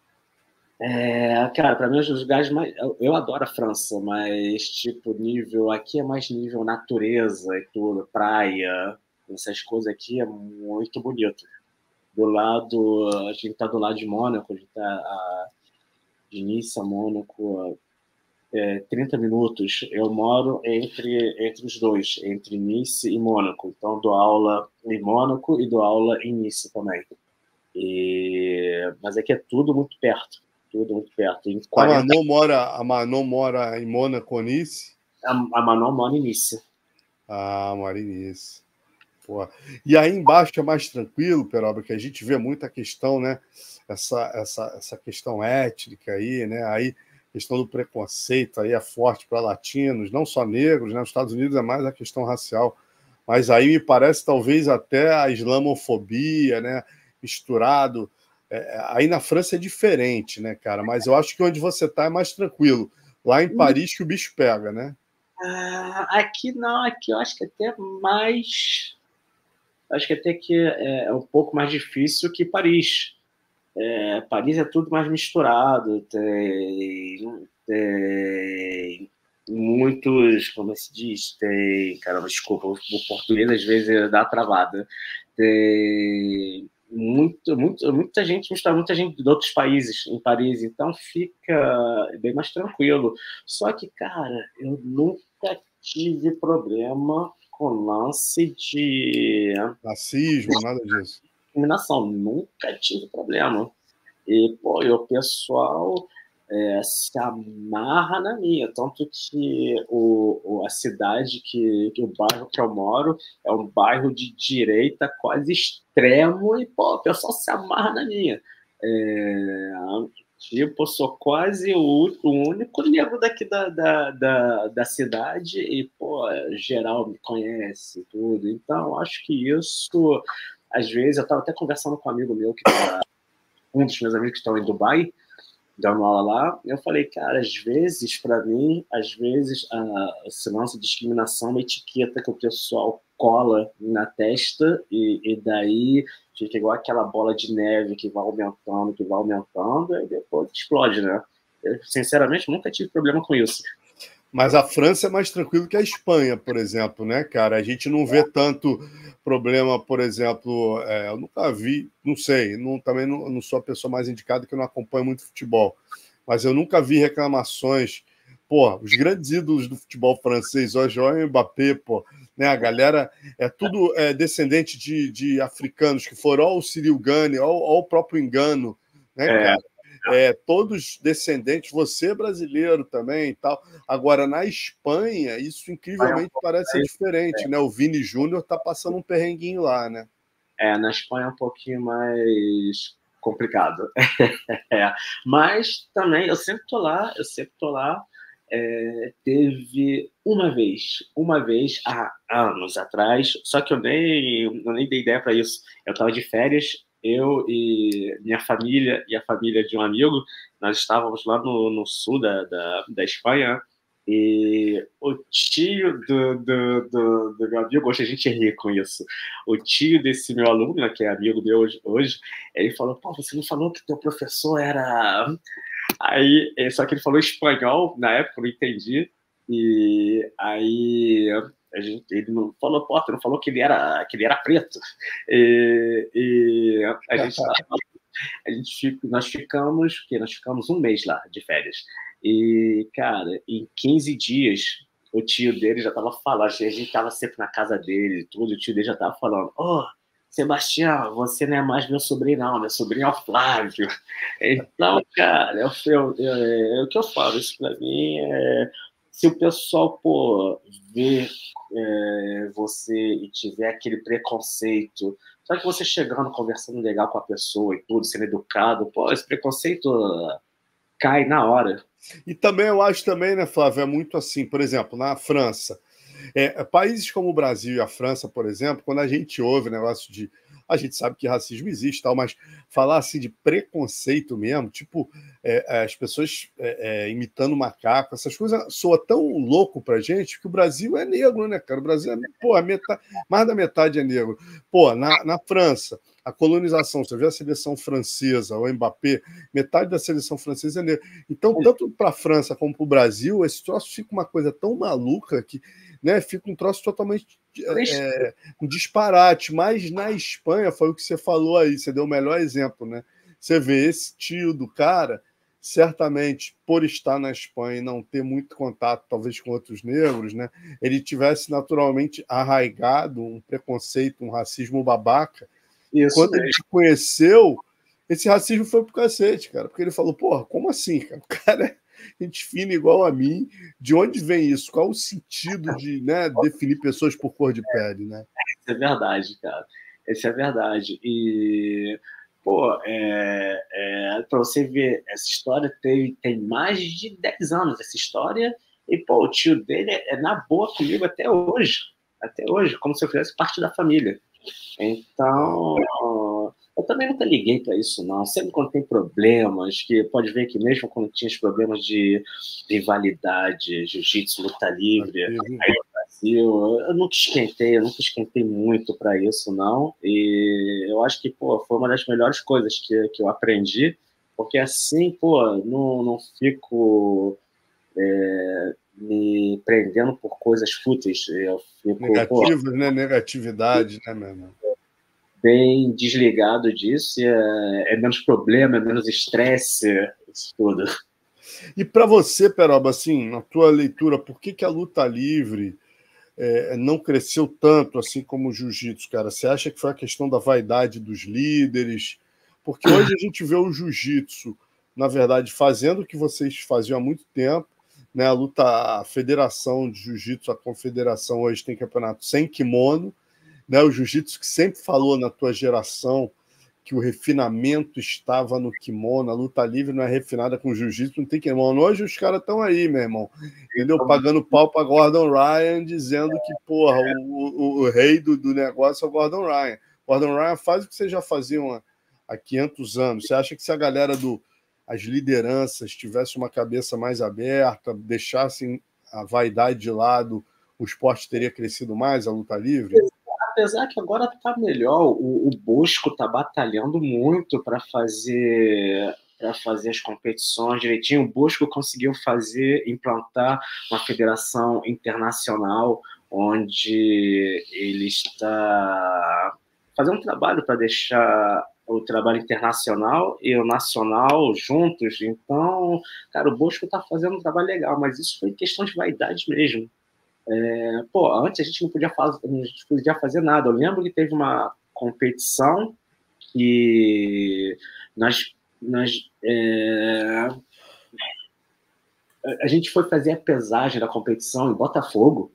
É, cara, para mim, os lugares mais. Eu, eu adoro a França, mas, tipo, nível. Aqui é mais nível natureza e tudo, praia, essas coisas aqui é muito bonito. Do lado. A gente tá do lado de Mônaco, a gente tá. A, de Nice a Mônaco. É, trinta minutos. Eu moro entre, entre os dois, entre Nice e Mônaco. Então, dou aula em Mônaco e dou aula em Nice também. E... Mas aqui é tudo muito perto. Tudo muito perto. Em quarenta... a, Manon mora, a Manon mora em Mônaco, Nice? A, a Manon mora em Nice. Ah, mora em Nice. Pô. E aí embaixo é mais tranquilo, Peroba, que a gente vê muita questão, né? Essa, essa, essa questão étnica aí, né? Aí questão do preconceito aí é forte para latinos, não só negros, né? Nos Estados Unidos é mais a questão racial, mas aí me parece talvez até a islamofobia, né? Misturado. É, aí na França é diferente, né, cara? Mas eu acho que onde você está é mais tranquilo. Lá em Paris que o bicho pega, né? Ah, aqui não, aqui eu acho que até mais. Acho que até que é um pouco mais difícil que Paris. É, Paris é tudo mais misturado, tem, tem muitos, como se diz, tem, caramba, desculpa, o português às vezes dá travada, tem muito, muito, muita gente, mistura muita gente de outros países em Paris, então fica bem mais tranquilo. Só que, cara, eu nunca tive problema com lance de racismo, nada disso. Discriminação, nunca tive problema. E, pô, e o pessoal é, se amarra na minha. Tanto que o, o, a cidade, que, que o bairro que eu moro, é um bairro de direita quase extremo e, pô, o pessoal se amarra na minha. É, tipo, eu sou quase o, o único negro daqui da, da, da, da cidade e, pô, geral me conhece tudo. Então, acho que isso, às vezes, eu estava até conversando com um amigo meu que tá, um dos meus amigos que estão em Dubai, dando aula lá, eu falei, cara, às vezes, para mim, às vezes, a, esse lance de discriminação é uma etiqueta que o pessoal cola na testa e, e daí fica igual aquela bola de neve que vai aumentando, que vai aumentando, e depois explode, né? Eu, sinceramente, nunca tive problema com isso. Mas a França é mais tranquilo que a Espanha, por exemplo, né, cara? A gente não vê tanto problema, por exemplo, é, eu nunca vi, não sei, não, também não, não sou a pessoa mais indicada que eu não acompanho muito futebol, mas eu nunca vi reclamações. Pô, os grandes ídolos do futebol francês, o João Mbappé, pô, né, a galera é tudo é, descendente de, de africanos que foram, ó o Cyril Gane, ó, ó o próprio Engano, né, É. cara? É, todos descendentes, você brasileiro também e tal. Agora, na Espanha, isso incrivelmente é um parece ser diferente, é. né? O Vini Júnior tá passando um perrenguinho lá, né? É, na Espanha é um pouquinho mais complicado. é. Mas também, eu sempre tô lá, eu sempre tô lá. É, teve uma vez, uma vez, há anos atrás, só que eu nem, eu nem dei ideia para isso. Eu tava de férias, eu e minha família e a família de um amigo, nós estávamos lá no, no sul da, da, da Espanha, e o tio do, do, do, do meu amigo, hoje a gente ri com isso, o tio desse meu aluno, que é amigo meu hoje, hoje ele falou, pô, você não falou que teu professor era... Aí, só que ele falou espanhol, na época eu não entendi, e aí... A gente, ele não falou, pô, não falou que ele era, que ele era preto. E, e a gente, a gente nós ficamos, que nós ficamos um mês lá de férias. E, cara, em quinze dias, o tio dele já tava falando, a gente tava sempre na casa dele e tudo, o tio dele já tava falando, ó, oh, Sebastião, você não é mais meu sobrinho, não, meu sobrinho é o Flávio. Então, cara, eu, eu, eu, é o que eu falo, isso pra mim é... se o pessoal, pô, ver é, você e tiver aquele preconceito, só que você chegando, conversando legal com a pessoa e tudo, sendo educado, pô, esse preconceito cai na hora. E também eu acho também, né, Flávio, é muito assim, por exemplo, na França, é, países como o Brasil e a França, por exemplo, quando a gente ouve negócio de... A gente sabe que racismo existe, tal, mas falar assim de preconceito mesmo, tipo, é, as pessoas é, é, imitando macaco, essas coisas soa tão louco pra gente que o Brasil é negro, né, cara? O Brasil é, pô, a metade, mais da metade é negro. Pô, na, na França, a colonização, você vê a seleção francesa, o Mbappé, metade da seleção francesa é negra. Então, tanto para a França como para o Brasil, esse troço fica uma coisa tão maluca que, né, fica um troço totalmente é, um disparate. Mas na Espanha, foi o que você falou aí, você deu o melhor exemplo, né? Você vê esse tio do cara, certamente, por estar na Espanha e não ter muito contato, talvez, com outros negros, né, ele tivesse naturalmente arraigado um preconceito, um racismo babaca. Isso Quando mesmo. ele te conheceu, esse racismo foi pro cacete, cara. Porque ele falou, porra, como assim, cara? O cara é gente fina igual a mim. De onde vem isso? Qual o sentido de, né, definir pessoas por cor de pele, né? Isso é verdade, cara. Isso é verdade. E, pô, é, é, pra você ver, essa história tem, tem mais de dez anos, essa história, e, pô, o tio dele é, é na boa comigo até hoje. Até hoje, como se eu fizesse parte da família. Então, eu também nunca liguei para isso, não. Sempre quando tem problemas, que pode ver que mesmo quando tinha os problemas de rivalidade, jiu-jitsu, luta livre, aí no Brasil, eu nunca esquentei, eu nunca esquentei muito para isso, não. E eu acho que, pô, foi uma das melhores coisas que, que eu aprendi, porque assim, pô, não, não fico... É, me prendendo por coisas fúteis. Eu fico, negativas, pô, né? Negatividade, né, meu irmão? Bem desligado disso, é, é menos problema, é menos estresse, isso tudo. E para você, Peroba, assim, na tua leitura, por que, que a luta livre é, não cresceu tanto assim como o jiu-jitsu, cara? Você acha que foi a questão da vaidade dos líderes? Porque hoje a gente vê o jiu-jitsu, na verdade, fazendo o que vocês faziam há muito tempo, né? A luta, a federação de jiu-jitsu, a confederação hoje tem campeonato sem kimono, né? O jiu-jitsu que sempre falou na tua geração que o refinamento estava no kimono, a luta livre não é refinada com jiu-jitsu, não tem kimono. Hoje os caras estão aí, meu irmão, entendeu? Pagando pau para Gordon Ryan, dizendo que, porra, o, o, o rei do, do negócio é o Gordon Ryan. Gordon Ryan faz o que vocês já faziam há, há quinhentos anos. Você acha que se a galera do... as lideranças tivessem uma cabeça mais aberta, deixassem a vaidade de lado, o esporte teria crescido mais, a luta livre? Apesar que agora está melhor, o, o Bosco está batalhando muito para fazer para fazer as competições direitinho. O Bosco conseguiu fazer, implantar uma federação internacional onde ele está fazendo um trabalho para deixar o trabalho internacional e o nacional juntos. Então, cara, o Bosco está fazendo um trabalho legal, mas isso foi questão de vaidade mesmo. É, pô, antes a gente não podia, fazer, não podia fazer nada. Eu lembro que teve uma competição que nós, nós é, a gente foi fazer a pesagem da competição em Botafogo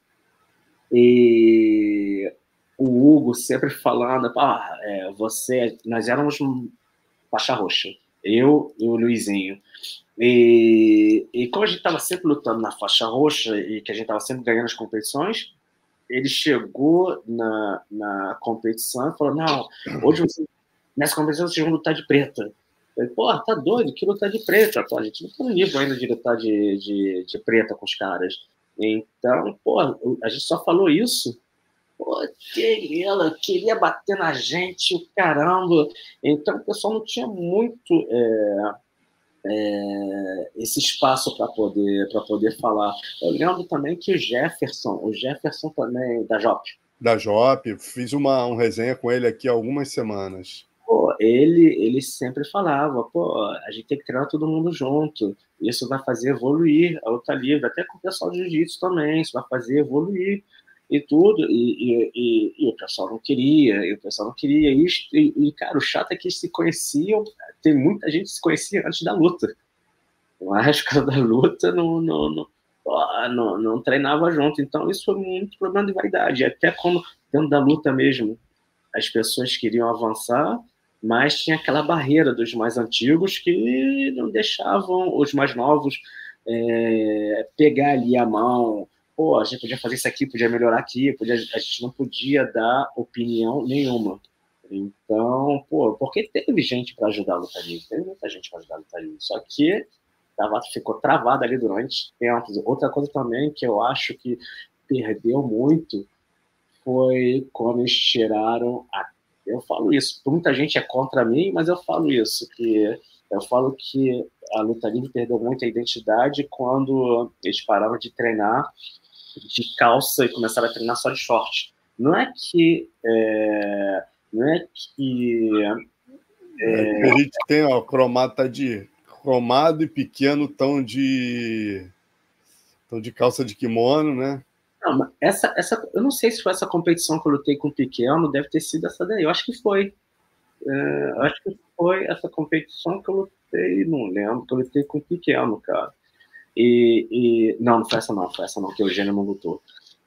e o Hugo sempre falando, ah, é, você, nós éramos faixa roxa, eu e o Luizinho. E, e como a gente estava sempre lutando na faixa roxa e que a gente estava sempre ganhando as competições, ele chegou na, na competição e falou, não, hoje você, nessa competição vocês vão lutar de preta. Eu falei, pô, tá doido, que lutar de preta? Pô, a gente não tá no nível ainda de lutar de, de, de preta com os caras. Então, pô, a gente só falou isso. Pô, que ela queria bater na gente, caramba. Então, o pessoal não tinha muito... É, É, esse espaço para poder para poder falar. Eu lembro também que o Jefferson, o Jefferson também da Jop, da Jop, fiz uma um resenha com ele aqui há algumas semanas. Pô, ele ele sempre falava, pô, a gente tem que treinar todo mundo junto. Isso vai fazer evoluir a luta livre, até com o pessoal de jiu-jitsu também. Isso vai fazer evoluir e tudo. E, e, e, e o pessoal não queria, e o pessoal não queria isso. E, e cara, o chato é que eles se conheciam. Tem muita gente que se conhecia antes da luta. Mas, por causa da luta, não, não, não, ó, não, não treinava junto. Então, isso foi muito problema de vaidade. Até quando, dentro da luta mesmo, as pessoas queriam avançar, mas tinha aquela barreira dos mais antigos que não deixavam os mais novos é, pegar ali a mão. Pô, a gente podia fazer isso aqui, podia melhorar aqui, podia, a gente não podia dar opinião nenhuma. Então, pô, porque teve gente para ajudar a luta livre, teve muita gente para ajudar a luta livre, só que tava, ficou travada ali durante tempos. Outra coisa também que eu acho que perdeu muito foi quando eles tiraram a... Eu falo isso, muita gente é contra mim, mas eu falo isso, que eu falo que a luta livre perdeu muito a identidade quando eles pararam de treinar de calça e começaram a treinar só de short. Não é que é, não é que é, a gente tem ó, cromata de cromado e pequeno tão de tão de calça de kimono, né? Não, essa, essa, eu não sei se foi essa competição que eu lutei com o pequeno, deve ter sido essa daí. Eu acho que foi. É, acho que foi essa competição que eu lutei, não lembro, que eu lutei com o pequeno, cara. E, e não, não foi essa não, foi essa não, que o Eugênio não lutou.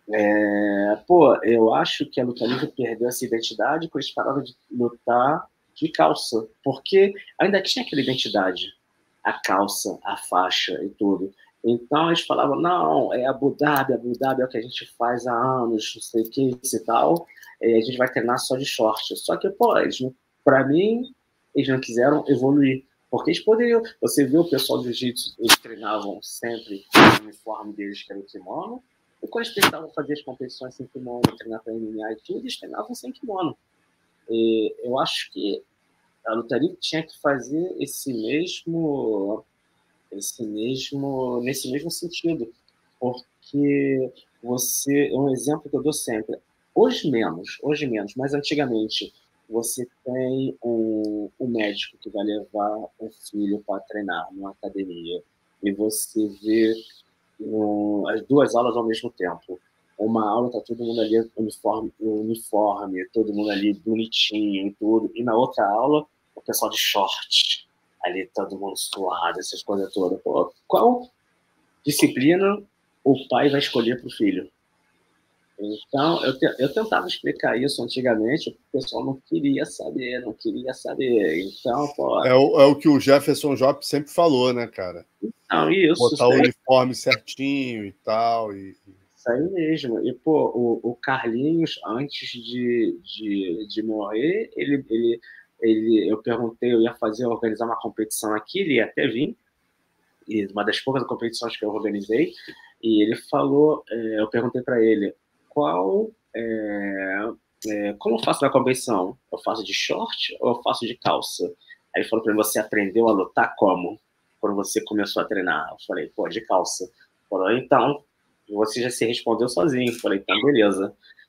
É, pô, eu acho que a luta livre perdeu essa identidade quando eles pararam de lutar de calça, porque ainda tinha aquela identidade, a calça, a faixa e tudo. Então eles falavam, não, é Abu Dhabi, Abu Dhabi é o que a gente faz há anos, não sei o que, e tal, e a gente vai treinar só de short. Só que, pô, eles, pra mim, eles não quiseram evoluir. Porque eles poderiam. Você vê o pessoal do jiu-jitsu, eles treinavam sempre o uniforme deles, que era o kimono, e quando eles precisavam fazer as competições sem kimono, treinar para M M A e tudo, eles treinavam sem kimono. E eu acho que a luta livre tinha que fazer esse mesmo, esse mesmo, nesse mesmo sentido, porque você, é um exemplo que eu dou sempre, hoje menos, hoje menos, mas antigamente você tem um, um médico que vai levar um filho para treinar numa academia e você vê um, as duas aulas ao mesmo tempo. Uma aula tá todo mundo ali uniforme, uniforme, todo mundo ali bonitinho e tudo, e na outra aula o pessoal de short, ali todo mundo suado, essas coisas todas. Pô, qual disciplina o pai vai escolher para o filho? Então, eu, te, eu tentava explicar isso antigamente, o pessoal não queria saber, não queria saber. Então, pô... É o, é o que o Jefferson Jopp sempre falou, né, cara? Não, isso. Botar o uniforme certinho e tal. E... Isso aí mesmo. E, pô, o, o Carlinhos, antes de, de, de morrer, ele, ele, ele, eu perguntei, eu ia fazer, organizar uma competição aqui, ele ia até vir, e uma das poucas competições que eu organizei, e ele falou, é, eu perguntei para ele, qual, é, é, como eu faço na competição? Eu faço de short ou eu faço de calça? Aí ele falou para mim, você aprendeu a lutar como? Quando você começou a treinar? Eu falei, pô, de calça. Ele falou, então, você já se respondeu sozinho. Eu falei, então, beleza.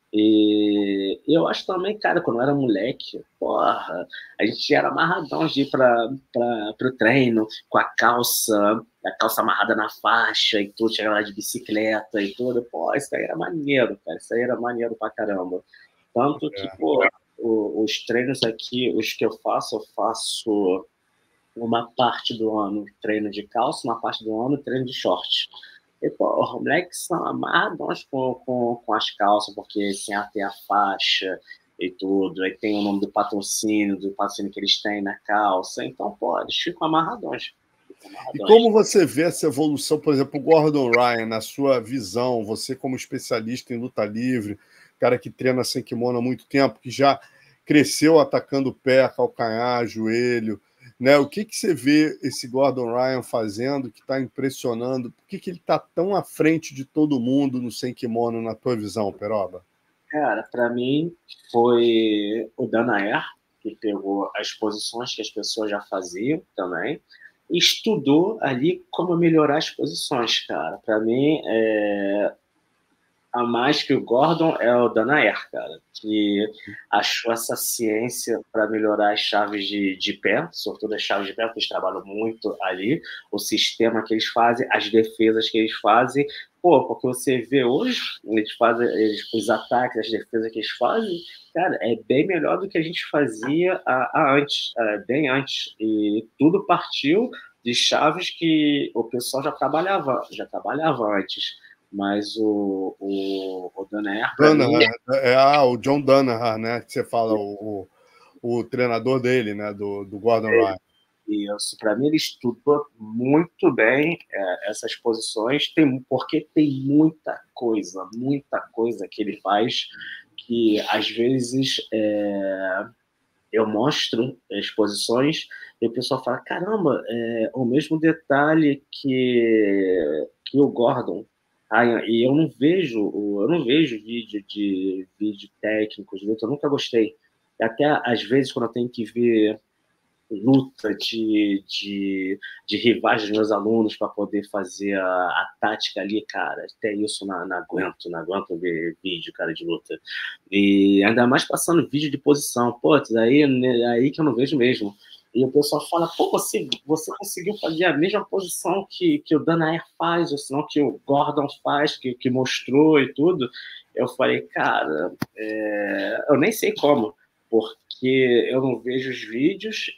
E eu acho também, cara, quando eu era moleque, porra, a gente era amarradão de ir para o treino com a calça, a calça amarrada na faixa e tudo, chegava lá de bicicleta e tudo. Pô, isso aí era maneiro, cara, isso aí era maneiro pra caramba. Tanto que, pô, o, os treinos aqui, os que eu faço, eu faço uma parte do ano treino de calça, uma parte do ano treino de short. E, pô, os moleques são amarrados com, com, com as calças, porque sem ter a faixa e tudo. Aí tem o nome do patrocínio, do patrocínio que eles têm na calça. Então, pô, eles ficam amarradões. Ficam amarradões. E como você vê essa evolução, por exemplo, o Gordon Ryan, na sua visão, você como especialista em luta livre, cara que treina sem kimono há muito tempo, que já cresceu atacando o pé, calcanhar, joelho, né? O que, que você vê esse Gordon Ryan fazendo que está impressionando? Por que, que ele está tão à frente de todo mundo no sem kimono, na tua visão, Peroba? Cara, para mim foi o Danaher, que pegou as posições que as pessoas já faziam também, e estudou ali como melhorar as posições, cara. Para mim, é... a mais que o Gordon é o Danaher, cara, que achou essa ciência para melhorar as chaves de, de pé, sobretudo as chaves de pé, porque eles trabalham muito ali, o sistema que eles fazem, as defesas que eles fazem. Pô, porque você vê hoje, eles fazem eles, os ataques, as defesas que eles fazem, cara, é bem melhor do que a gente fazia a, a antes, a, bem antes. E tudo partiu de chaves que o pessoal já trabalhava, já trabalhava antes. Mas o, o, o Danaher, para mim... É, ah, o John Danaher, né? Que você fala, o, o, o treinador dele, né? Do, do Gordon Ryan. Isso, para mim ele estudou muito bem é, essas posições, tem, porque tem muita coisa, muita coisa que ele faz que às vezes é, eu mostro as posições e o pessoal fala, caramba, é o mesmo detalhe que, que o Gordon. Ah, e eu não vejo, eu não vejo vídeo de vídeo técnico, de luta, eu nunca gostei. Até às vezes quando eu tenho que ver luta de, de, de rivais dos meus alunos para poder fazer a, a tática ali, cara, até isso não, não aguento, não aguento ver vídeo, cara, de luta. E ainda mais passando vídeo de posição, pô, aí, aí que eu não vejo mesmo. E o pessoal fala, pô, você, você conseguiu fazer a mesma posição que, que o Danaher faz, ou senão que o Gordon faz, que, que mostrou e tudo. Eu falei, cara, é, eu nem sei como, porque eu não vejo os vídeos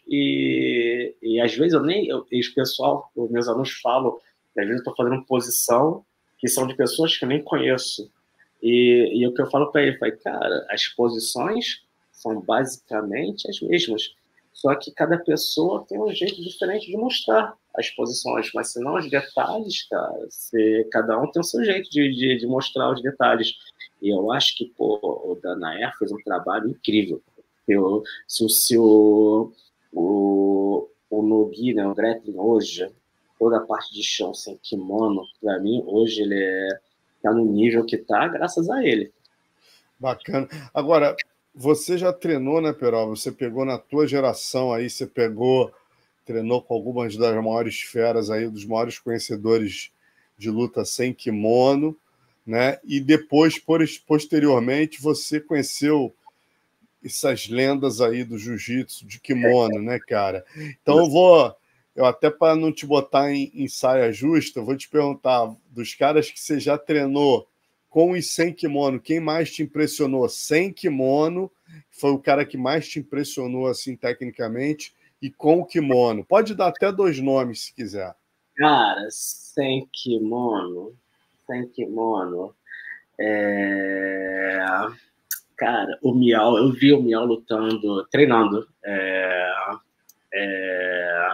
e, e às vezes eu nem... Eu, e os pessoal, os meus alunos falam que às vezes eu estou fazendo posição que são de pessoas que eu nem conheço. E, e o que eu falo para ele, foi, cara, as posições são basicamente as mesmas, só que cada pessoa tem um jeito diferente de mostrar as posições, mas senão os detalhes, cara, se, cada um tem o seu jeito de, de, de mostrar os detalhes. E eu acho que, pô, o Danaher fez um trabalho incrível. Eu, se o, se o, o, o Nogi, né, o grappling hoje, toda a parte de chão sem kimono, para mim, hoje ele é, tá no nível que tá, graças a ele. Bacana. Agora, você já treinou, né, Peró? Você pegou na tua geração aí, você pegou, treinou com algumas das maiores feras aí, dos maiores conhecedores de luta sem kimono, né? E depois, posteriormente, você conheceu essas lendas aí do jiu-jitsu de kimono, né, cara? Então eu vou, eu até para não te botar em, em saia justa, eu vou te perguntar, dos caras que você já treinou com e sem kimono, quem mais te impressionou? Sem kimono, foi o cara que mais te impressionou, assim, tecnicamente, e com o kimono. Pode dar até dois nomes, se quiser. Cara, sem kimono, sem kimono, é... Cara, o Miau, eu vi o Miau lutando, treinando, é... É...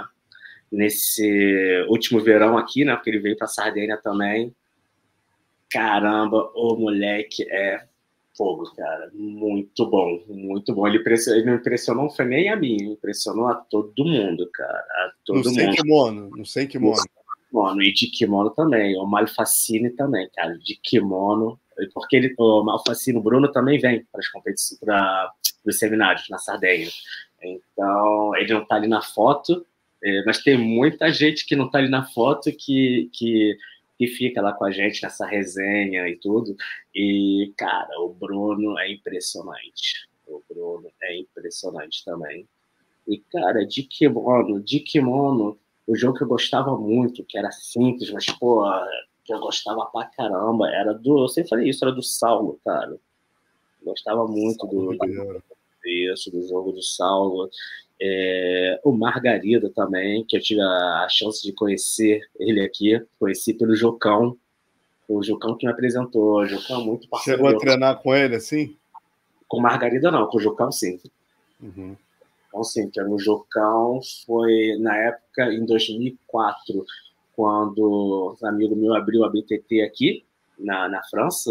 nesse último verão aqui, né, porque ele veio para Sardenha também. Caramba, o moleque é fogo, cara. Muito bom, muito bom. Ele, impressionou, ele não impressionou, não foi nem a mim, impressionou a todo mundo, cara. A todo no mundo. Sem kimono, no sem kimono. Kimono, e de kimono também. O Malfacine também, cara. De kimono. Porque ele, o Malfacine, o Bruno também vem para as competições, para os seminários na Sardenha. Então, ele não está ali na foto, mas tem muita gente que não está ali na foto que, que, que fica lá com a gente nessa resenha e tudo. E, cara, o Bruno é impressionante. O Bruno é impressionante também. E, cara, de kimono, de kimono, o jogo que eu gostava muito, que era simples, mas, pô, que eu gostava pra caramba, era do... Eu sempre falei isso, era do Saulo, cara. Eu gostava muito do, do, isso, do jogo do Saulo. É, o Margarida também, que eu tive a, a chance de conhecer ele aqui, conheci pelo Jocão, o Jocão que me apresentou, o Jocão é muito parceiro. Chegou a treinar com ele, assim? Com Margarida não, com o Jocão sim. Uhum. Então sim, que era o Jocão, foi na época, em dois mil e quatro, quando um amigo meu abriu a B T T aqui, na, na França,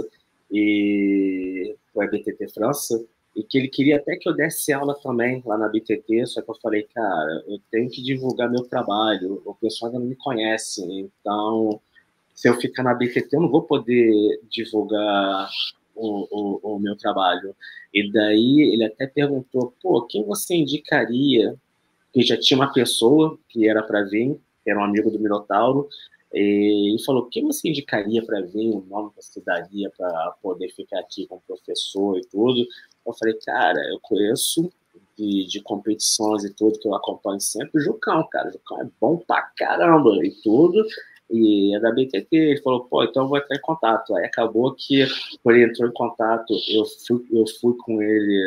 e foi a B T T França, e que ele queria até que eu desse aula também lá na B T T, só que eu falei, cara, eu tenho que divulgar meu trabalho, o pessoal ainda não me conhece, então se eu ficar na B T T eu não vou poder divulgar o, o, o meu trabalho. E daí ele até perguntou, pô, quem você indicaria? Que já tinha uma pessoa que era para vir, que era um amigo do Minotauro, e ele falou, quem você indicaria para vir, o nome que você daria para poder ficar aqui como professor e tudo? Eu falei, cara, eu conheço de, de competições e tudo, que eu acompanho sempre, o Jucão, cara, o Jucão é bom pra caramba e tudo, e é da B T T, ele falou, pô, então eu vou entrar em contato. Aí acabou que, quando ele entrou em contato, eu fui, eu fui com ele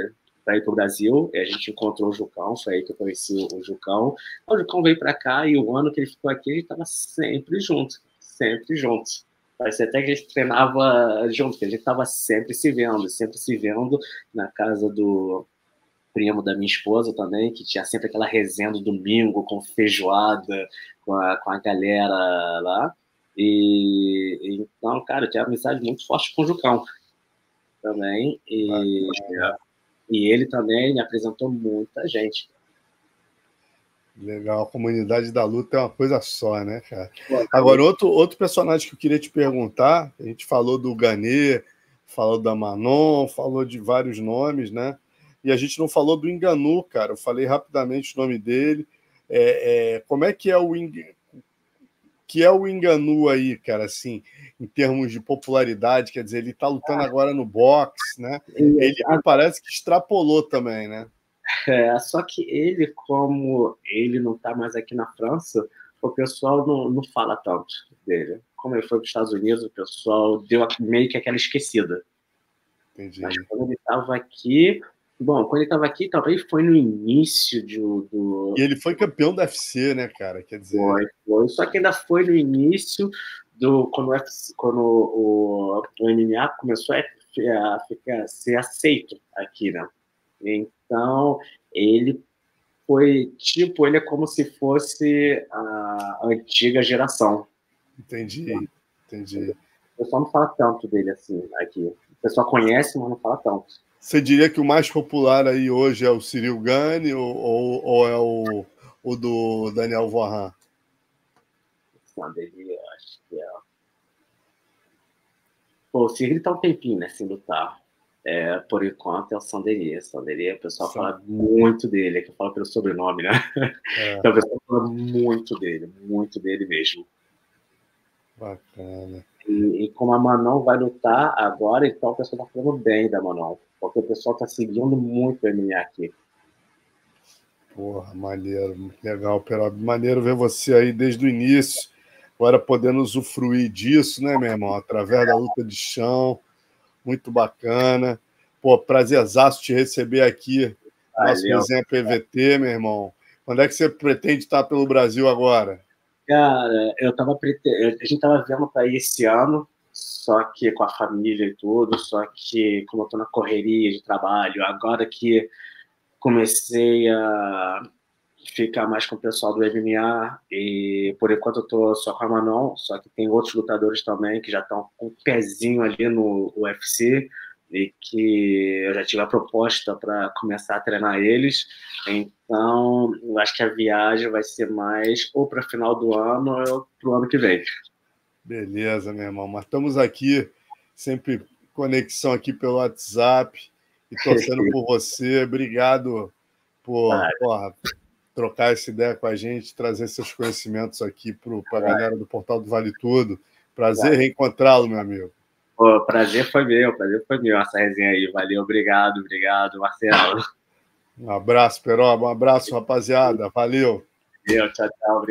para ir para o Brasil, e a gente encontrou o Jucão, foi aí que eu conheci o Jucão. O Jucão veio para cá e o ano que ele ficou aqui, a gente estava sempre junto, sempre junto. Parecia até que a gente treinava junto, que a gente estava sempre se vendo, sempre se vendo na casa do primo da minha esposa também, que tinha sempre aquela resenha do domingo, com feijoada, com a, com a galera lá. E então, cara, eu tinha uma amizade muito forte com o Jucão também. E, ah, e ele também me apresentou muita gente. Legal, a comunidade da luta é uma coisa só, né, cara? Agora, outro, outro personagem que eu queria te perguntar, a gente falou do Ganê, falou da Manon, falou de vários nomes, né? E a gente não falou do Ngannou, cara. Eu falei rapidamente o nome dele. É, é, como é que é o que é o Ngannou aí, cara, assim, em termos de popularidade? Quer dizer, ele tá lutando agora no boxe, né? Ele me parece que extrapolou também, né? É, só que ele, como ele não está mais aqui na França, o pessoal não, não fala tanto dele. Como ele foi para os Estados Unidos, o pessoal deu meio que aquela esquecida. Entendi. Mas quando ele estava aqui... Bom, quando ele estava aqui, talvez foi no início de, do... E ele foi campeão da U F C, né, cara? Quer dizer... Foi, foi. Só que ainda foi no início, do, quando, o, U F C, quando o, o M M A começou a, a, ficar, a ser aceito aqui, né? Então, ele foi, tipo, ele é como se fosse a antiga geração. Entendi, entendi. O pessoal não fala tanto dele assim aqui. O pessoal conhece, mas não fala tanto. Você diria que o mais popular aí hoje é o Ciryl Gane ou, ou, ou é o, o do Daniel Vaughan? Dele, acho que é. Pô, o Ciryl tá um tempinho, né, sem lutar. É, por enquanto é o Sanderier. Sanderier, o pessoal Sim. fala muito dele, é que eu falo pelo sobrenome, né? É. Então o pessoal fala muito dele, muito dele mesmo. Bacana. E, e como a Manon vai lutar agora, então o pessoal tá falando bem da Manon, porque o pessoal tá seguindo muito o M M A aqui. Porra, maneiro, legal, Perob. Maneiro ver você aí desde o início, agora podendo usufruir disso, né, meu irmão? Através da luta de chão. Muito bacana. Pô, prazerzaço te receber aqui. Nosso Resenha P V T, meu irmão. Quando é que você pretende estar pelo Brasil agora? Cara, eu tava pretendendo. A gente tava vendo para ir esse ano, só que com a família e tudo, só que como eu tô na correria de trabalho, agora que comecei a ficar mais com o pessoal do M M A, e por enquanto eu tô só com a Manon, só que tem outros lutadores também que já estão com um pezinho ali no U F C, e que eu já tive a proposta para começar a treinar eles. Então, eu acho que a viagem vai ser mais ou para final do ano ou para o ano que vem. Beleza, meu irmão. Mas estamos aqui, sempre conexão aqui pelo WhatsApp, e torcendo por você. Obrigado por ah, porra, trocar essa ideia com a gente, trazer seus conhecimentos aqui para a galera do Portal do Vale Tudo. Prazer ah. reencontrá-lo, meu amigo. Pô, prazer foi meu, prazer foi meu essa resenha aí. Valeu, obrigado, obrigado, Marcelo. Um abraço, Peroba, um abraço, rapaziada. Valeu. Valeu, tchau, tchau.